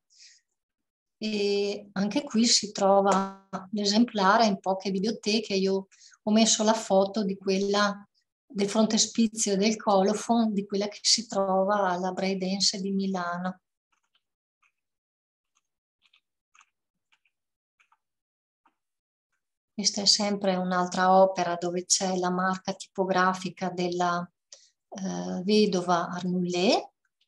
e anche qui si trova l'esemplare in poche biblioteche. Io ho messo la foto di quella del frontespizio del colophon, di quella che si trova alla Braidense di Milano. Questa è sempre un'altra opera dove c'è la marca tipografica della vedova Arnoulé.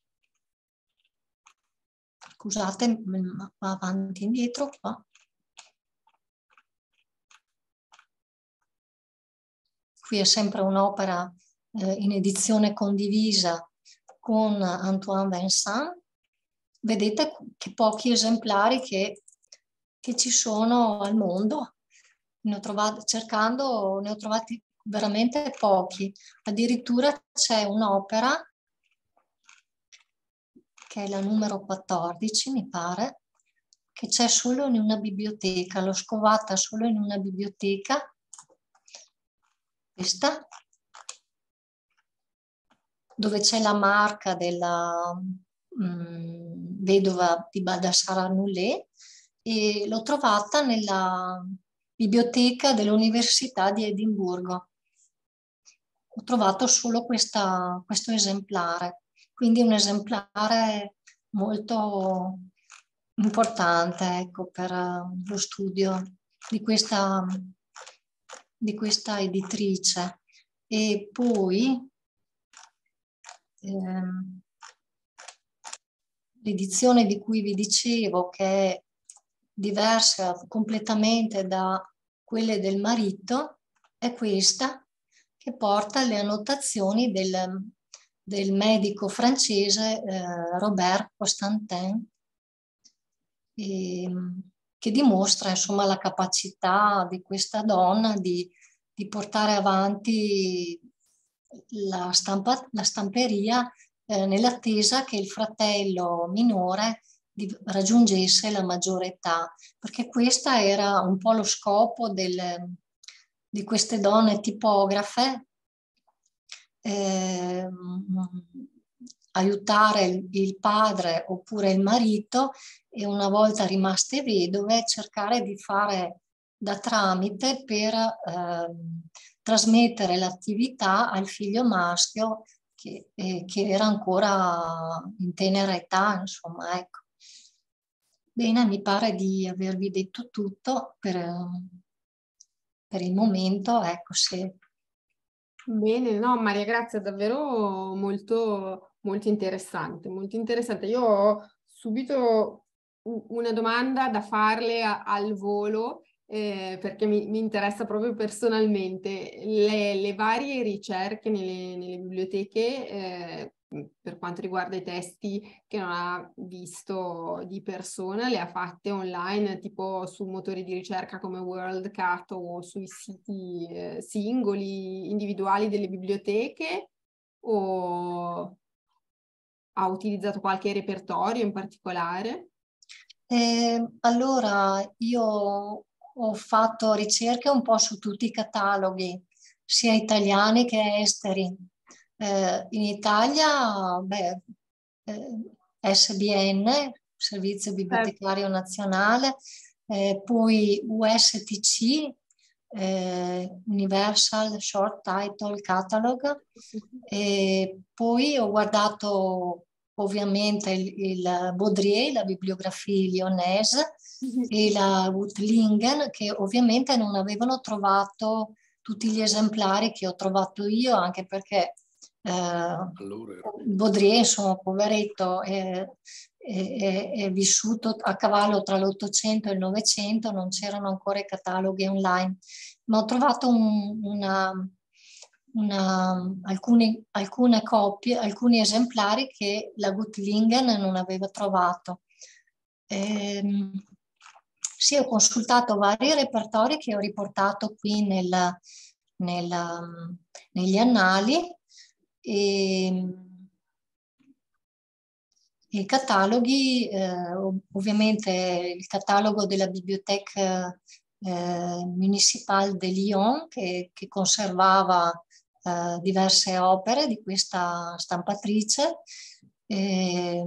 Scusate, va avanti e indietro qua. Qui è sempre un'opera in edizione condivisa con Antoine Vincent. Vedete che pochi esemplari che ci sono al mondo. Ne ho trovati veramente pochi. Addirittura c'è un'opera che è la numero 14, mi pare, che c'è solo in una biblioteca, l'ho scovata solo in una biblioteca, questa, dove c'è la marca della vedova di Baldassare Arnoulé, e l'ho trovata nella biblioteca dell'Università di Edimburgo. Ho trovato solo questo esemplare, quindi un esemplare molto importante, ecco, per lo studio di questa editrice. E poi l'edizione di cui vi dicevo, che è diversa completamente da quelle del marito, è questa, che porta le annotazioni del medico francese Robert Constantin, che dimostra insomma la capacità di questa donna di portare avanti la stamperia nell'attesa che il fratello minore raggiungesse la maggiore età, perché questa era un po' lo scopo di queste donne tipografe, aiutare il padre oppure il marito, e una volta rimaste vedove cercare di fare da tramite per trasmettere l'attività al figlio maschio che era ancora in tenera età, insomma, ecco. Bene, mi pare di avervi detto tutto per il momento, ecco, se... Bene, no, Maria Grazia, davvero molto, molto interessante, molto interessante. Io ho subito una domanda da farle al volo, perché mi interessa proprio personalmente. Le varie ricerche nelle biblioteche, per quanto riguarda i testi che non ha visto di persona, le ha fatte online, tipo su motori di ricerca come WorldCat o sui siti singoli, individuali delle biblioteche, o ha utilizzato qualche repertorio in particolare? Allora, io ho fatto ricerche un po' su tutti i cataloghi, sia italiani che esteri. In Italia, beh, SBN, Servizio Bibliotecario Nazionale, poi USTC, Universal Short Title Catalog, e poi ho guardato ovviamente il Baudrier, la bibliografia lyonnaise, e la Wuttlingen, che ovviamente non avevano trovato tutti gli esemplari che ho trovato io, anche perché Baudrier, insomma, poveretto, è vissuto a cavallo tra l'Ottocento e il Novecento, non c'erano ancora i cataloghi online, ma ho trovato alcune copie, alcuni esemplari che la Wuttlingen non aveva trovato. Sì, ho consultato vari repertori che ho riportato qui negli annali, e i cataloghi, ovviamente il catalogo della Bibliothèque Municipale de Lyon, che conservava diverse opere di questa stampatrice, e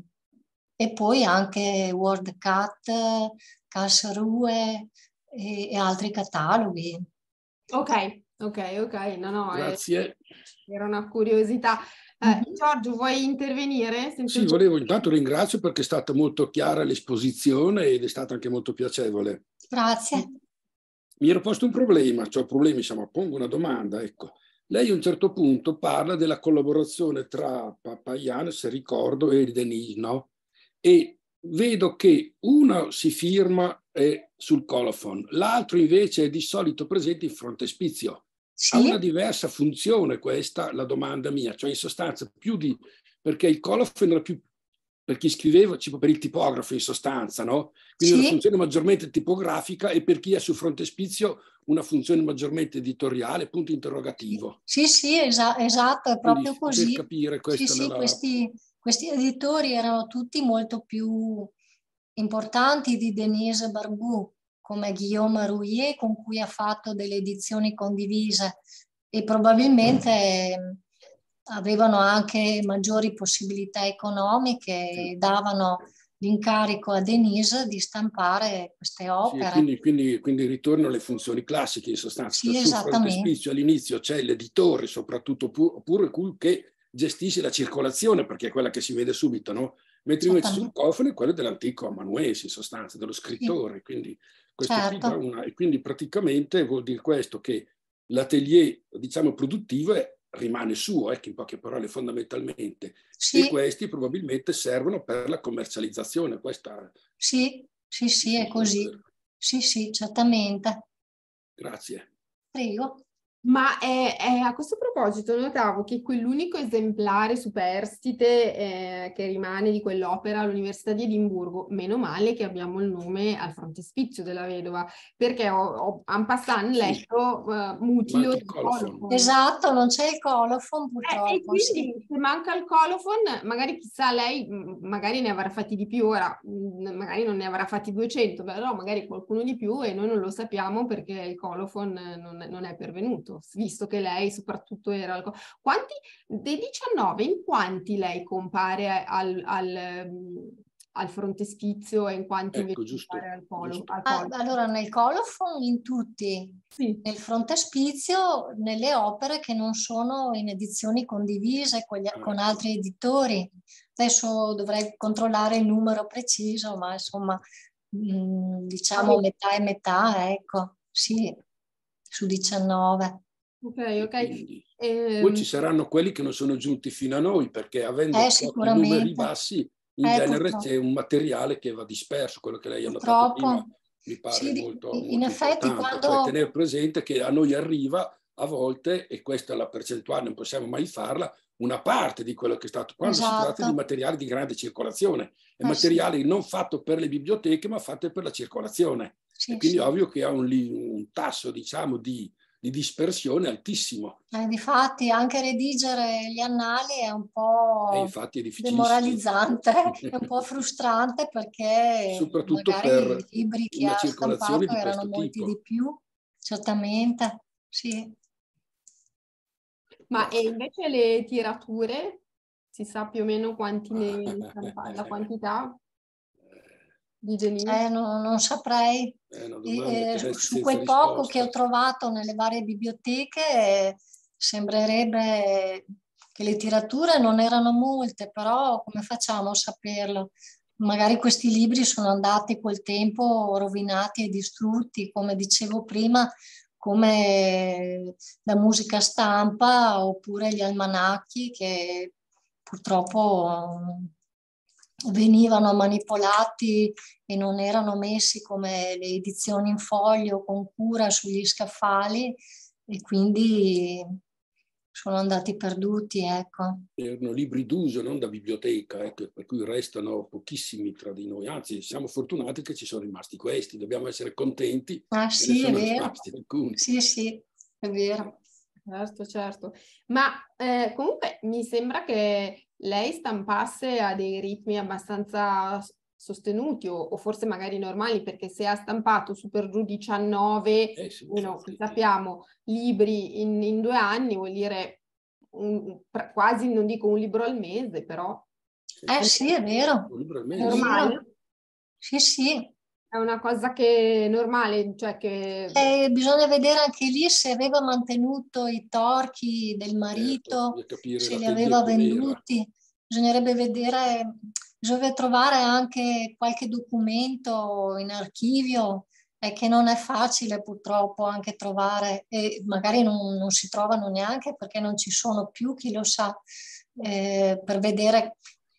poi anche WorldCat, Karlsruhe e altri cataloghi. Ok, no, Grazie. era una curiosità. Giorgio, vuoi intervenire? Sì, volevo intanto ringrazio perché è stata molto chiara l'esposizione ed è stata anche molto piacevole. Grazie. Mi ero posto un problema, cioè problemi, insomma, pongo una domanda, ecco. Lei a un certo punto parla della collaborazione tra Papayan, se ricordo, e Denise, no? E vedo che uno si firma sul colophon, l'altro invece è di solito presente in frontespizio. Sì. Ha una diversa funzione questa, la domanda mia, cioè in sostanza più di... perché il colophon era più per chi scriveva, tipo per il tipografo in sostanza, no? Quindi sì. Una funzione maggiormente tipografica, e per chi è su frontespizio una funzione maggiormente editoriale, punto interrogativo. Sì, esatto, è proprio Quindi, così. per capire questa Sì, questi editori erano tutti molto più importanti di Denise Barbu, come Guillaume Rouillet, con cui ha fatto delle edizioni condivise, e probabilmente avevano anche maggiori possibilità economiche e davano l'incarico a Denise di stampare queste opere. Sì, quindi ritorno alle funzioni classiche in sostanza. Sì, Cioè, sul frontespizio all'inizio c'è l'editore, soprattutto oppure che gestisce la circolazione, perché è quella che si vede subito, no? Mentre invece sul cofano è quello dell'antico amanuense, in sostanza, dello scrittore. Sì. Quindi questo certo. qui e quindi praticamente vuol dire questo, che l'atelier, diciamo, produttivo rimane suo, in poche parole, fondamentalmente. Sì. E questi probabilmente servono per la commercializzazione. Questa... Sì, è così. Sì, certamente. Grazie. Prego. Ma a questo proposito notavo che quell'unico esemplare superstite che rimane di quell'opera all'Università di Edimburgo, meno male che abbiamo il nome al frontespizio della vedova, perché ho en passant letto Mutilo Manca il di colofon. Colofon. Esatto, non c'è il colofon E purtroppo. quindi Sì. se manca il colofon, magari chissà lei, magari ne avrà fatti di più ora, magari non ne avrà fatti 200, però magari qualcuno di più e noi non lo sappiamo perché il colofon non è pervenuto, visto che lei soprattutto era... Quanti, dei 19, in quanti lei compare al frontespizio e in quanti invece Ecco, giusto, compare al giusto. colofon? Allora, nel colofon in tutti, Sì. nel frontespizio nelle opere che non sono in edizioni condivise con altri editori. Adesso dovrei controllare il numero preciso, ma insomma, diciamo metà e metà, ecco, sì, su 19. Ok. Quindi, poi ci saranno quelli che non sono giunti fino a noi, perché avendo pochi numeri Sicuramente. bassi, in genere Purtroppo. c'è un materiale che va disperso, quello che lei ha notato prima Purtroppo. mi pare Sì, molto, in molto effetti importante. Cioè quando... tenere presente che a noi arriva a volte, e questa è la percentuale, non possiamo mai farla, una parte di quello che è stato, quando si tratta di Esatto. materiali di grande circolazione, e Sì. materiali non fatti per le biblioteche, ma fatti per la circolazione. Sì, e quindi sì. è ovvio che ha un tasso, diciamo, di dispersione altissimo. Difatti anche redigere gli annali è un po' Infatti è difficilissimo. demoralizzante, è un po' frustrante perché Soprattutto magari i per libri che una ha circolazione stampato di erano questo molti tipo. di più, certamente, sì. Ma e invece le tirature, si sa più o meno quanti la quantità di Denis? Non saprei. È una domanda che resta Su senza quel poco che risposta. ho trovato nelle varie biblioteche sembrerebbe che le tirature non erano molte, però come facciamo a saperlo? Magari questi libri sono andati col tempo rovinati e distrutti, come dicevo prima, come la musica a stampa oppure gli almanacchi che purtroppo venivano manipolati e non erano messi come le edizioni in foglio con cura sugli scaffali e quindi sono andati perduti, ecco. Erano libri d'uso, non da biblioteca, ecco, per cui restano pochissimi tra di noi. Anzi, siamo fortunati che ci sono rimasti questi. Dobbiamo essere contenti che ne Sì, è sono vero. rimasti alcuni. Sì, è vero. Certo. Ma comunque mi sembra che lei stampasse a dei ritmi abbastanza sostenuti o forse magari normali, perché se ha stampato su per giù 19, Sì, che sappiamo, libri in 2 anni, vuol dire quasi, non dico un libro al mese, però Sì, è vero. Un libro al È mese, sì. vero. normale. Sì. È una cosa che è normale, cioè che... Bisogna vedere anche lì se aveva mantenuto i torchi del Certo, marito, bisogna capire se la li teglia aveva com'era. venduti. Bisognerebbe vedere, bisogna trovare anche qualche documento in archivio, che non è facile purtroppo anche trovare e magari non si trovano neanche perché non ci sono più, chi lo sa, per vedere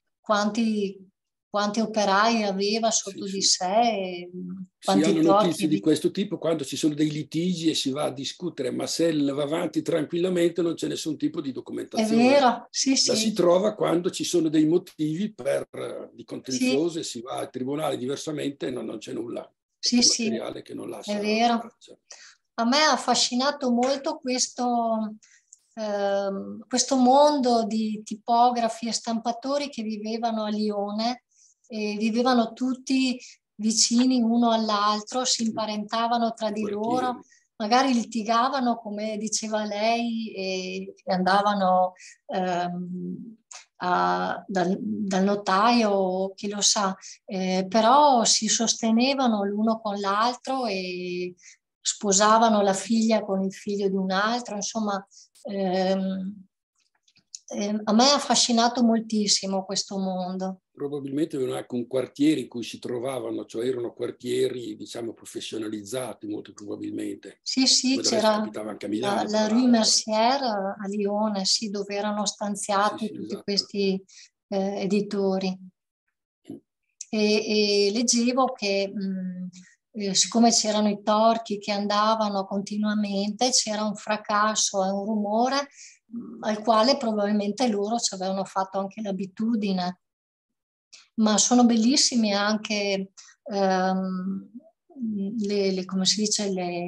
quanti operai aveva Sì, sotto di sì. sé e Si quanti hanno notizie di torchi. questo tipo quando ci sono dei litigi e si va a discutere, ma se va avanti tranquillamente non c'è nessun tipo di È documentazione. vero, sì, La si sì, trova quando ci sono dei motivi di sì, contenzioso e si va al tribunale, diversamente non c'è nulla. sì, È sì, materiale che non è lascia vero. traccia. A me ha affascinato molto questo mondo di tipografi e stampatori che vivevano a Lione e vivevano tutti vicini uno all'altro, si imparentavano tra I di loro, quartieri. magari litigavano, come diceva lei, e andavano dal notaio, chi lo sa, però si sostenevano l'uno con l'altro e sposavano la figlia con il figlio di un altro, insomma, a me ha affascinato moltissimo questo mondo. Probabilmente avevano anche un quartiere in cui si trovavano, cioè erano quartieri, diciamo, professionalizzati, molto probabilmente. Sì, Come del resto c'era capitava anche a Milano, tra la Rue l'altro. Mercière a Lione, sì, dove erano stanziati Sì, tutti esatto. questi editori. E leggevo che siccome c'erano i torchi che andavano continuamente, c'era un fracasso e un rumore al quale probabilmente loro ci avevano fatto anche l'abitudine. Ma sono bellissime anche come si dice,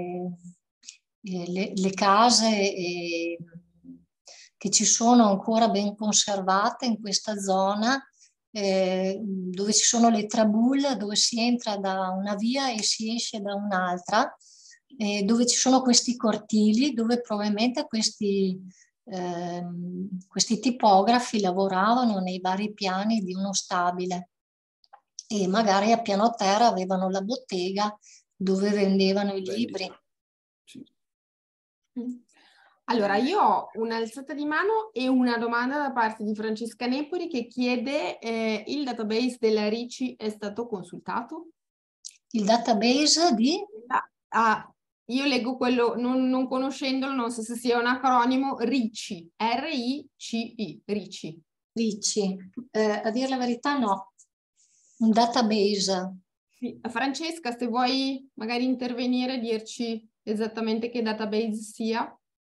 le case che ci sono ancora ben conservate in questa zona, dove ci sono le trabulle, dove si entra da una via e si esce da un'altra, dove ci sono questi cortili, dove probabilmente questi tipografi lavoravano nei vari piani di uno stabile e magari a piano terra avevano la bottega dove vendevano i libri. Sì. Allora, io ho un'alzata di mano e una domanda da parte di Francesca Nepori che chiede il database della RICI è stato consultato? Il database di? Io leggo quello, non conoscendolo, non so se sia un acronimo, RICI, R-I-C-I, RICI. RICI, a dire la verità no, un database. Sì. Francesca, se vuoi magari intervenire e dirci esattamente che database sia.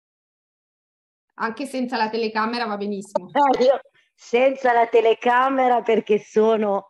Anche senza la telecamera va benissimo. Io senza la telecamera perché sono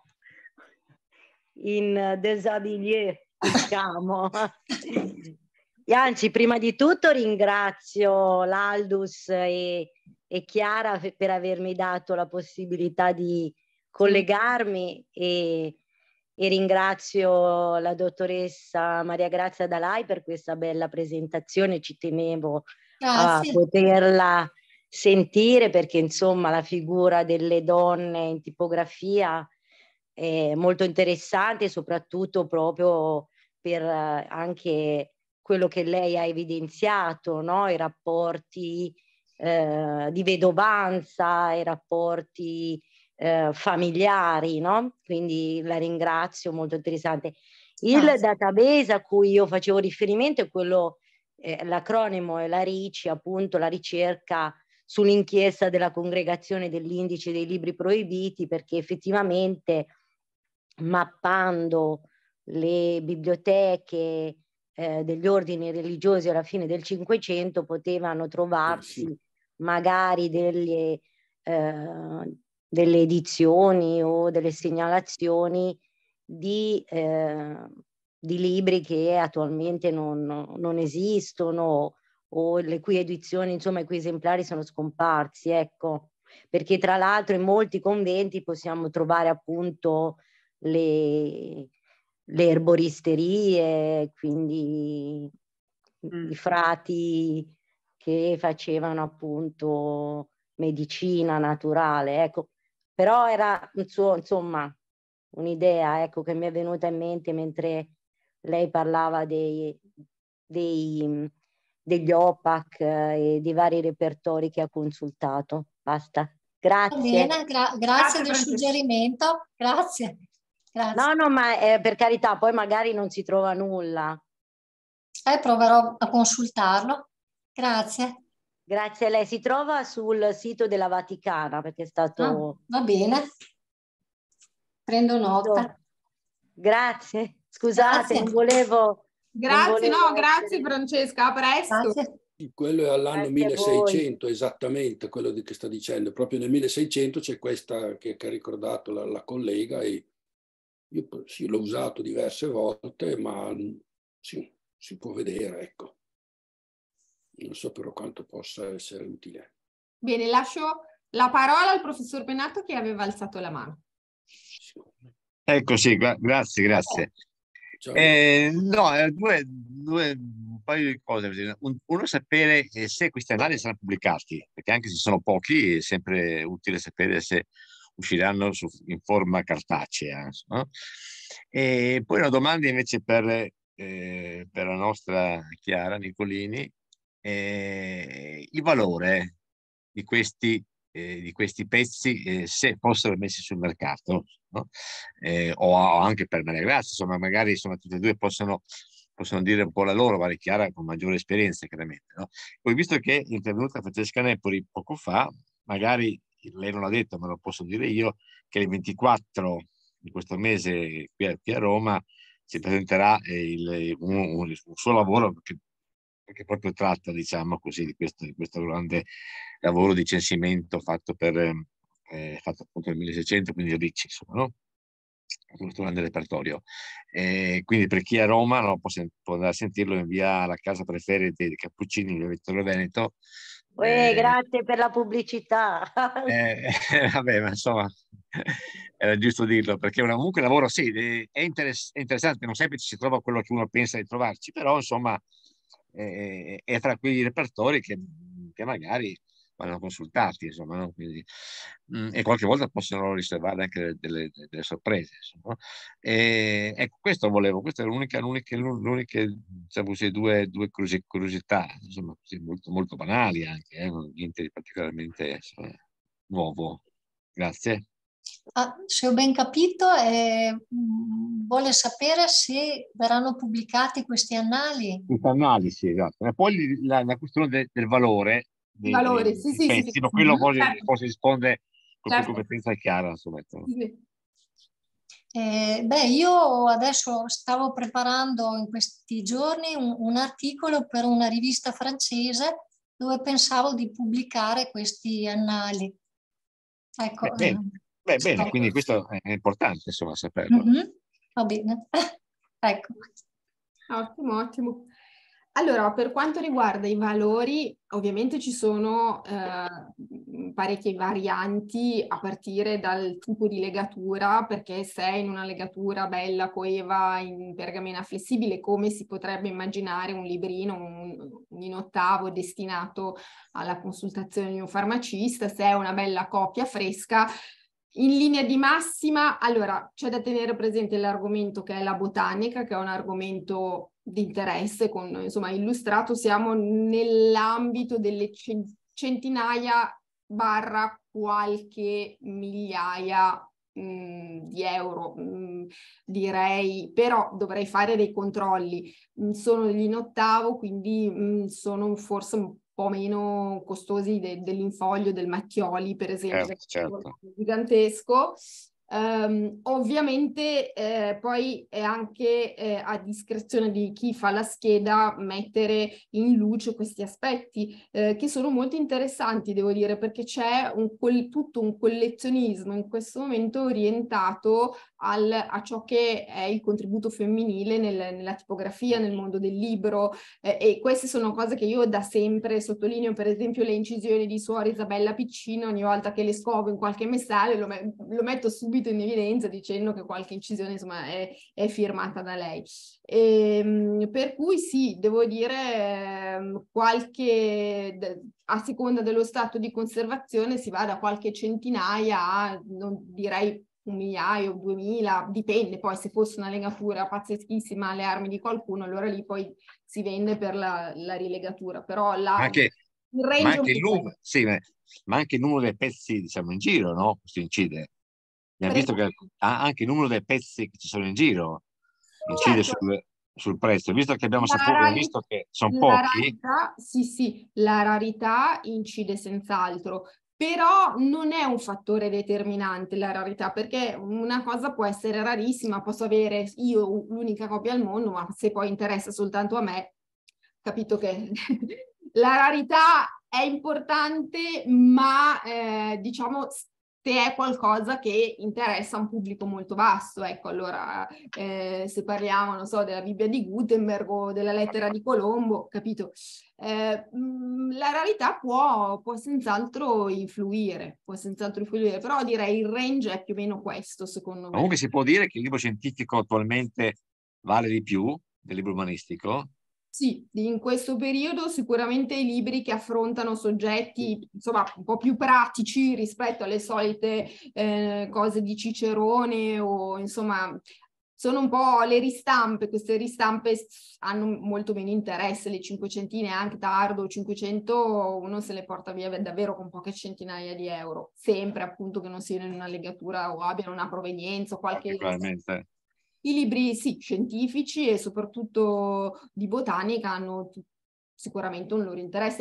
in déshabillé, diciamo. Anzi, prima di tutto ringrazio l'Aldus e Chiara per avermi dato la possibilità di collegarmi e ringrazio la dottoressa Maria Grazia Dalai per questa bella presentazione. Ci tenevo a poterla sentire perché insomma la figura delle donne in tipografia è molto interessante, soprattutto proprio per anche quello che lei ha evidenziato, no? I rapporti di vedovanza, i rapporti familiari, no? Quindi la ringrazio, molto interessante. Il database a cui io facevo riferimento è quello, l'acronimo è la RICI, appunto la ricerca sull'inchiesta della Congregazione dell'Indice dei Libri Proibiti, perché effettivamente mappando le biblioteche degli ordini religiosi alla fine del Cinquecento potevano trovarsi magari delle edizioni o delle segnalazioni di libri che attualmente non esistono o le cui edizioni, insomma, i cui esemplari sono scomparsi, ecco, perché tra l'altro in molti conventi possiamo trovare appunto le erboristerie, quindi i frati che facevano appunto medicina naturale, ecco. Però era insomma un'idea, ecco, che mi è venuta in mente mentre lei parlava degli OPAC e dei vari repertori che ha consultato. Basta. Grazie. Bene, grazie del suggerimento. Grazie. No, ma per carità, poi magari non si trova nulla. Proverò a consultarlo. Grazie. Grazie a lei. Si trova sul sito della Vaticana perché è stato... va bene. Prendo nota. Grazie. Scusate, non volevo... Grazie, grazie Francesca, a presto. Grazie. Quello è all'anno 1600, esattamente quello che sta dicendo. Proprio nel 1600 c'è questa che ha ricordato la collega e io sì, l'ho usato diverse volte, ma sì, si può vedere, ecco. Non so però quanto possa essere utile. Bene, lascio la parola al professor Bennato che aveva alzato la mano. Ecco, sì, grazie. Un paio di cose. Uno, sapere se queste analisi saranno pubblicati, perché anche se sono pochi è sempre utile sapere se usciranno in forma cartacea. No? E poi una domanda invece per la nostra Chiara Nicolini, il valore di questi pezzi se fossero messi sul mercato, no? O anche per Maria Grazia, insomma, magari insomma, tutte e due possono dire un po' la loro, vale Chiara con maggiore esperienza chiaramente. No? Poi visto che è intervenuta Francesca Nepori poco fa, magari lei non l'ha detto, ma lo posso dire io, che il 24 di questo mese qui a Roma si presenterà un suo lavoro, perché proprio tratta, diciamo così, di questo grande lavoro di censimento fatto appunto nel 1600, quindi Ricci, insomma, no? Questo grande repertorio. Quindi per chi è a Roma, no, può andare a sentirlo in via La Casa Preferiti dei Cappuccini, in via Vittorio Veneto. Grazie per la pubblicità. Vabbè, ma insomma, era giusto dirlo, perché comunque il lavoro sì, è interessante, non sempre ci si trova quello che uno pensa di trovarci, però insomma è fra quei repertori che magari vanno consultati, insomma, no? Quindi, e qualche volta possono riservare anche delle sorprese, insomma, no? Ecco, questo volevo, queste sono l'unica diciamo così, due curiosità, insomma, così, molto, molto banali anche, niente di particolarmente insomma, nuovo. Grazie. Se ho ben capito, vuole sapere se verranno pubblicati questi annali. Questa analisi, esatto. E poi la questione del valore I valori, sì, sì, pezzi, sì. ma quello Certo. forse risponde con più Certo. competenza chiara, insomma. Sì. Io adesso stavo preparando in questi giorni un articolo per una rivista francese dove pensavo di pubblicare questi annali. Ecco, Bene, quindi questo è importante, insomma, saperlo. Va bene. Ecco. Ottimo, ottimo. Allora, per quanto riguarda i valori, ovviamente ci sono parecchie varianti a partire dal tipo di legatura, perché se è in una legatura bella, coeva, in pergamena flessibile, come si potrebbe immaginare un librino, un in ottavo destinato alla consultazione di un farmacista, se è una bella copia fresca, in linea di massima, allora c'è da tenere presente l'argomento che è la botanica, che è un argomento di interesse, con insomma illustrato, siamo nell'ambito delle centinaia barra qualche migliaia di euro, direi, però dovrei fare dei controlli. Sono degli in ottavo, quindi sono forse un po' meno costosi dell'infoglio del Mattioli, per esempio, certo. gigantesco. Ovviamente poi è anche a discrezione di chi fa la scheda mettere in luce questi aspetti che sono molto interessanti, devo dire, perché c'è tutto un collezionismo in questo momento orientato a ciò che è il contributo femminile nella tipografia, nel mondo del libro, e queste sono cose che io da sempre sottolineo. Per esempio le incisioni di suor Isabella Piccino, ogni volta che le scovo in qualche messaggio lo metto subito in evidenza dicendo che qualche incisione insomma è firmata da lei. Per cui sì, devo dire a seconda dello stato di conservazione si va da qualche centinaia a, non direi 1.000.000, 2.000, dipende. Poi se fosse una legatura pazzeschissima alle armi di qualcuno, allora lì poi si vende per la rilegatura, però il range ma anche il numero dei pezzi, diciamo, in giro, no? Questo incide. Abbiamo visto che anche il numero dei pezzi che ci sono in giro incide sul prezzo, visto che abbiamo visto che sono pochi. Sì, la rarità incide senz'altro, però non è un fattore determinante la rarità, perché una cosa può essere rarissima, posso avere io l'unica copia al mondo, ma se poi interessa soltanto a me, capito che la rarità è importante, ma diciamo se è qualcosa che interessa a un pubblico molto vasto, ecco, allora se parliamo, non so, della Bibbia di Gutenberg o della lettera di Colombo, capito? La rarità può senz'altro influire, però direi il range è più o meno questo, secondo me. Comunque si può dire che il libro scientifico attualmente vale di più del libro umanistico? Sì, in questo periodo sicuramente i libri che affrontano soggetti insomma un po' più pratici rispetto alle solite cose di Cicerone o insomma sono un po' le ristampe, queste ristampe hanno molto meno interesse, le cinquecentine anche tardo, 500 uno se le porta via davvero con poche centinaia di euro, sempre appunto che non siano in una legatura o abbiano una provenienza o qualche... I libri, sì, scientifici e soprattutto di botanica hanno sicuramente un loro interesse.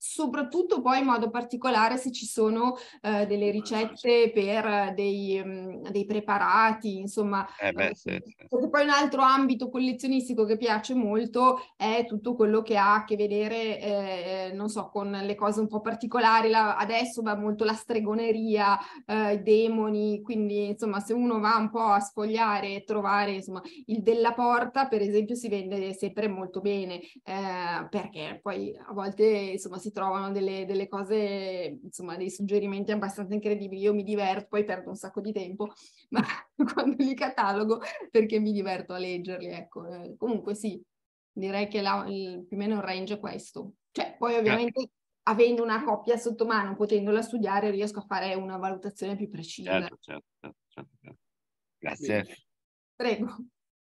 soprattutto poi in modo particolare se ci sono delle ricette per dei preparati, insomma. Perché poi un altro ambito collezionistico che piace molto è tutto quello che ha a che vedere, non so, con le cose un po' particolari. Adesso va molto la stregoneria, i demoni, quindi insomma se uno va un po' a sfogliare e trovare, insomma, il Della Porta per esempio si vende sempre molto bene, perché poi a volte insomma si trovano delle cose, insomma dei suggerimenti abbastanza incredibili. Io mi diverto, poi perdo un sacco di tempo, ma quando li catalogo perché mi diverto a leggerli, ecco. Comunque sì, direi che più o meno il range è questo. Cioè, poi ovviamente avendo una coppia sotto mano, potendola studiare, riesco a fare una valutazione più precisa. Certo. Grazie. Prego.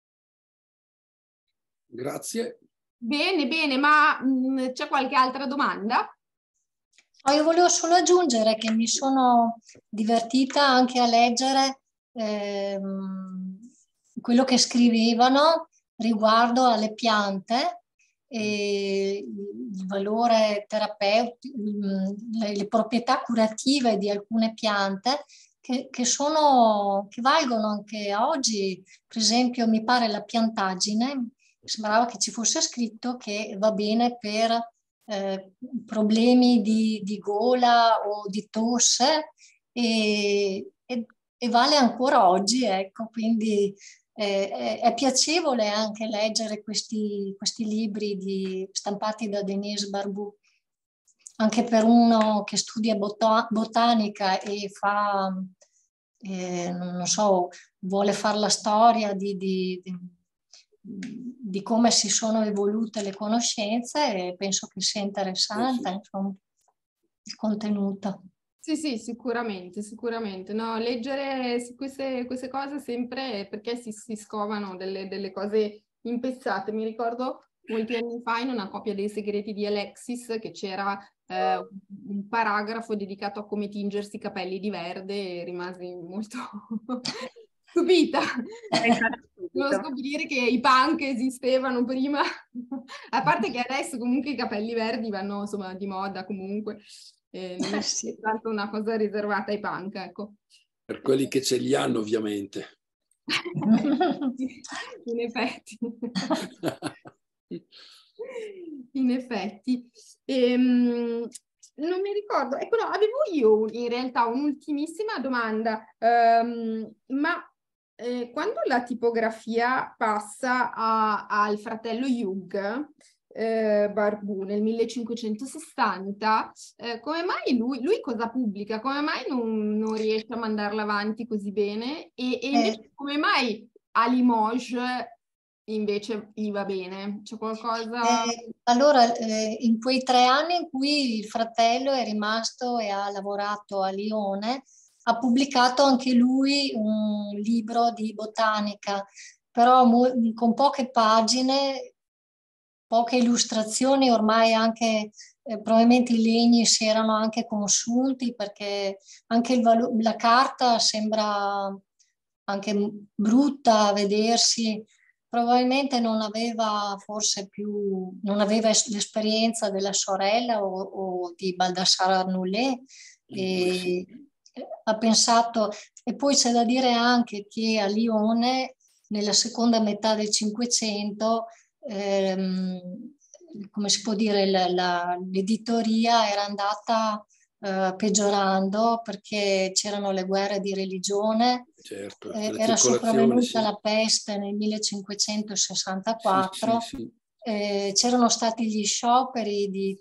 Grazie. Bene, ma c'è qualche altra domanda? Io volevo solo aggiungere che mi sono divertita anche a leggere quello che scrivevano riguardo alle piante e il valore terapeutico, le proprietà curative di alcune piante che valgono anche oggi. Per esempio, mi pare la piantaggine, sembrava che ci fosse scritto che va bene per problemi di gola o di tosse e vale ancora oggi, ecco, quindi è piacevole anche leggere questi libri stampati da Denise Barbu, anche per uno che studia botanica e fa, non so, vuole fare la storia di come si sono evolute le conoscenze, e penso che sia interessante, insomma, il contenuto. Sì, sicuramente. No, leggere queste cose sempre perché si scovano delle cose impezzate. Mi ricordo molti anni fa in una copia dei segreti di Alexis che c'era un paragrafo dedicato a come tingersi i capelli di verde e rimasi molto stupita. Non scoprire che i punk esistevano prima, a parte che adesso comunque i capelli verdi vanno insomma di moda comunque. Non è tanto una cosa riservata ai punk, ecco. Per quelli che ce li hanno, ovviamente. In effetti. In effetti. Non mi ricordo. Ecco, no, avevo io in realtà un'ultimissima domanda. Ma quando la tipografia passa al fratello Hugh, Barbu nel 1560, come mai lui cosa pubblica? Come mai non riesce a mandarla avanti così bene? E invece come mai a Limoges invece gli va bene? C'è qualcosa? Allora, in quei 3 anni in cui il fratello è rimasto e ha lavorato a Lione, ha pubblicato anche lui un libro di botanica, però con poche pagine, poche illustrazioni, ormai anche probabilmente i legni si erano anche consunti, perché anche la carta sembra anche brutta a vedersi. Probabilmente non aveva l'esperienza della sorella o di Baldassare Arnoulé, e ha pensato. E poi c'è da dire anche che a Lione nella seconda metà del Cinquecento, come si può dire, l'editoria era andata peggiorando, perché c'erano le guerre di religione. Certo, Era sopravvenuta la peste nel 1564, sì. C'erano stati gli scioperi di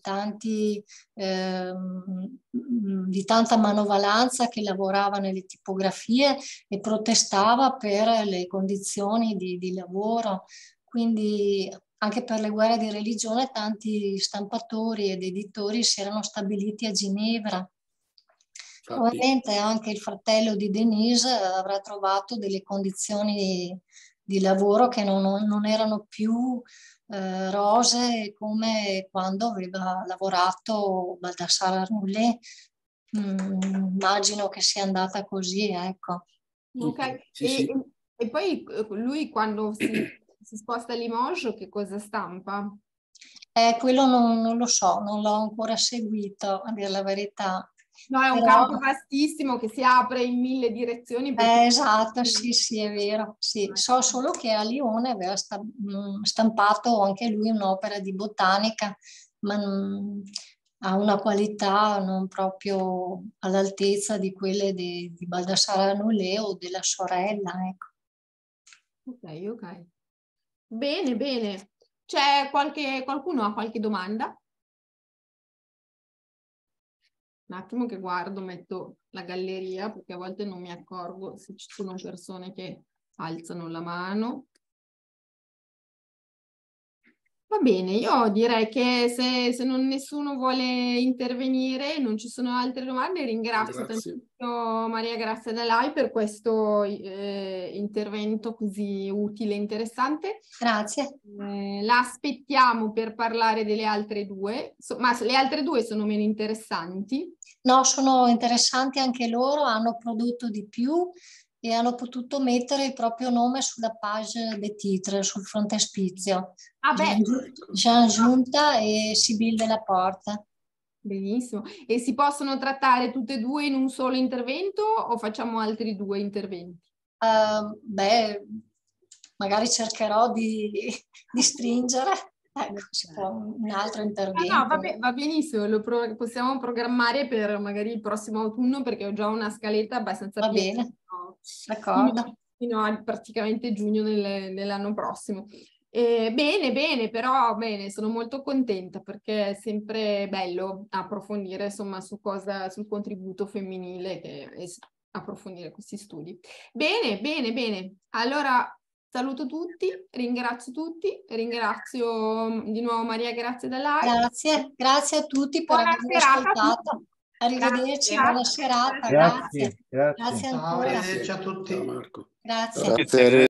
tanta manovalanza che lavorava nelle tipografie e protestava per le condizioni di lavoro. Quindi anche per le guerre di religione tanti stampatori ed editori si erano stabiliti a Ginevra. Probabilmente anche il fratello di Denise avrà trovato delle condizioni di lavoro che non erano più rosee come quando aveva lavorato Baldassare Arnoulé. Immagino che sia andata così, ecco. Ok, Sì. E poi lui quando si sposta a Limoges che cosa stampa? Quello non lo so, non l'ho ancora seguito, a dire la verità. No, è un campo vastissimo che si apre in 1000 direzioni. Esatto, sì, è vero. Sì. So solo che a Lione aveva stampato anche lui un'opera di botanica, ma ha una qualità non proprio all'altezza di quelle di Baldassare Annulé o della sorella, ecco. Ok. Bene, bene. C'è qualcuno ha qualche domanda? Un attimo che guardo, metto la galleria perché a volte non mi accorgo se ci sono persone che alzano la mano. Va bene, io direi che se nessuno vuole intervenire, non ci sono altre domande, ringrazio tantissimo Maria Grazia Dalai per questo intervento così utile e interessante. Grazie. La aspettiamo per parlare delle altre due, ma le altre due sono meno interessanti. No, sono interessanti anche loro, hanno prodotto di più e hanno potuto mettere il proprio nome sulla page des titres, sul frontespizio. Jean Giunta e Sybille Della Porta. Benissimo. E si possono trattare tutte e due in un solo intervento o facciamo altri 2 interventi? Magari cercherò di stringere. Ecco, si può un altro intervento. No, va benissimo, possiamo programmare per magari il prossimo autunno perché ho già una scaletta abbastanza piena. Va bene, d'accordo. Fino a praticamente giugno dell'anno prossimo. Bene, però sono molto contenta perché è sempre bello approfondire insomma sul contributo femminile e approfondire questi studi. Bene. Allora saluto tutti, ringrazio di nuovo Maria Grazia Dalai. Grazie a tutti per avermi ascoltato. Arrivederci, buona serata. Grazie ancora. Ciao a tutti. Grazie.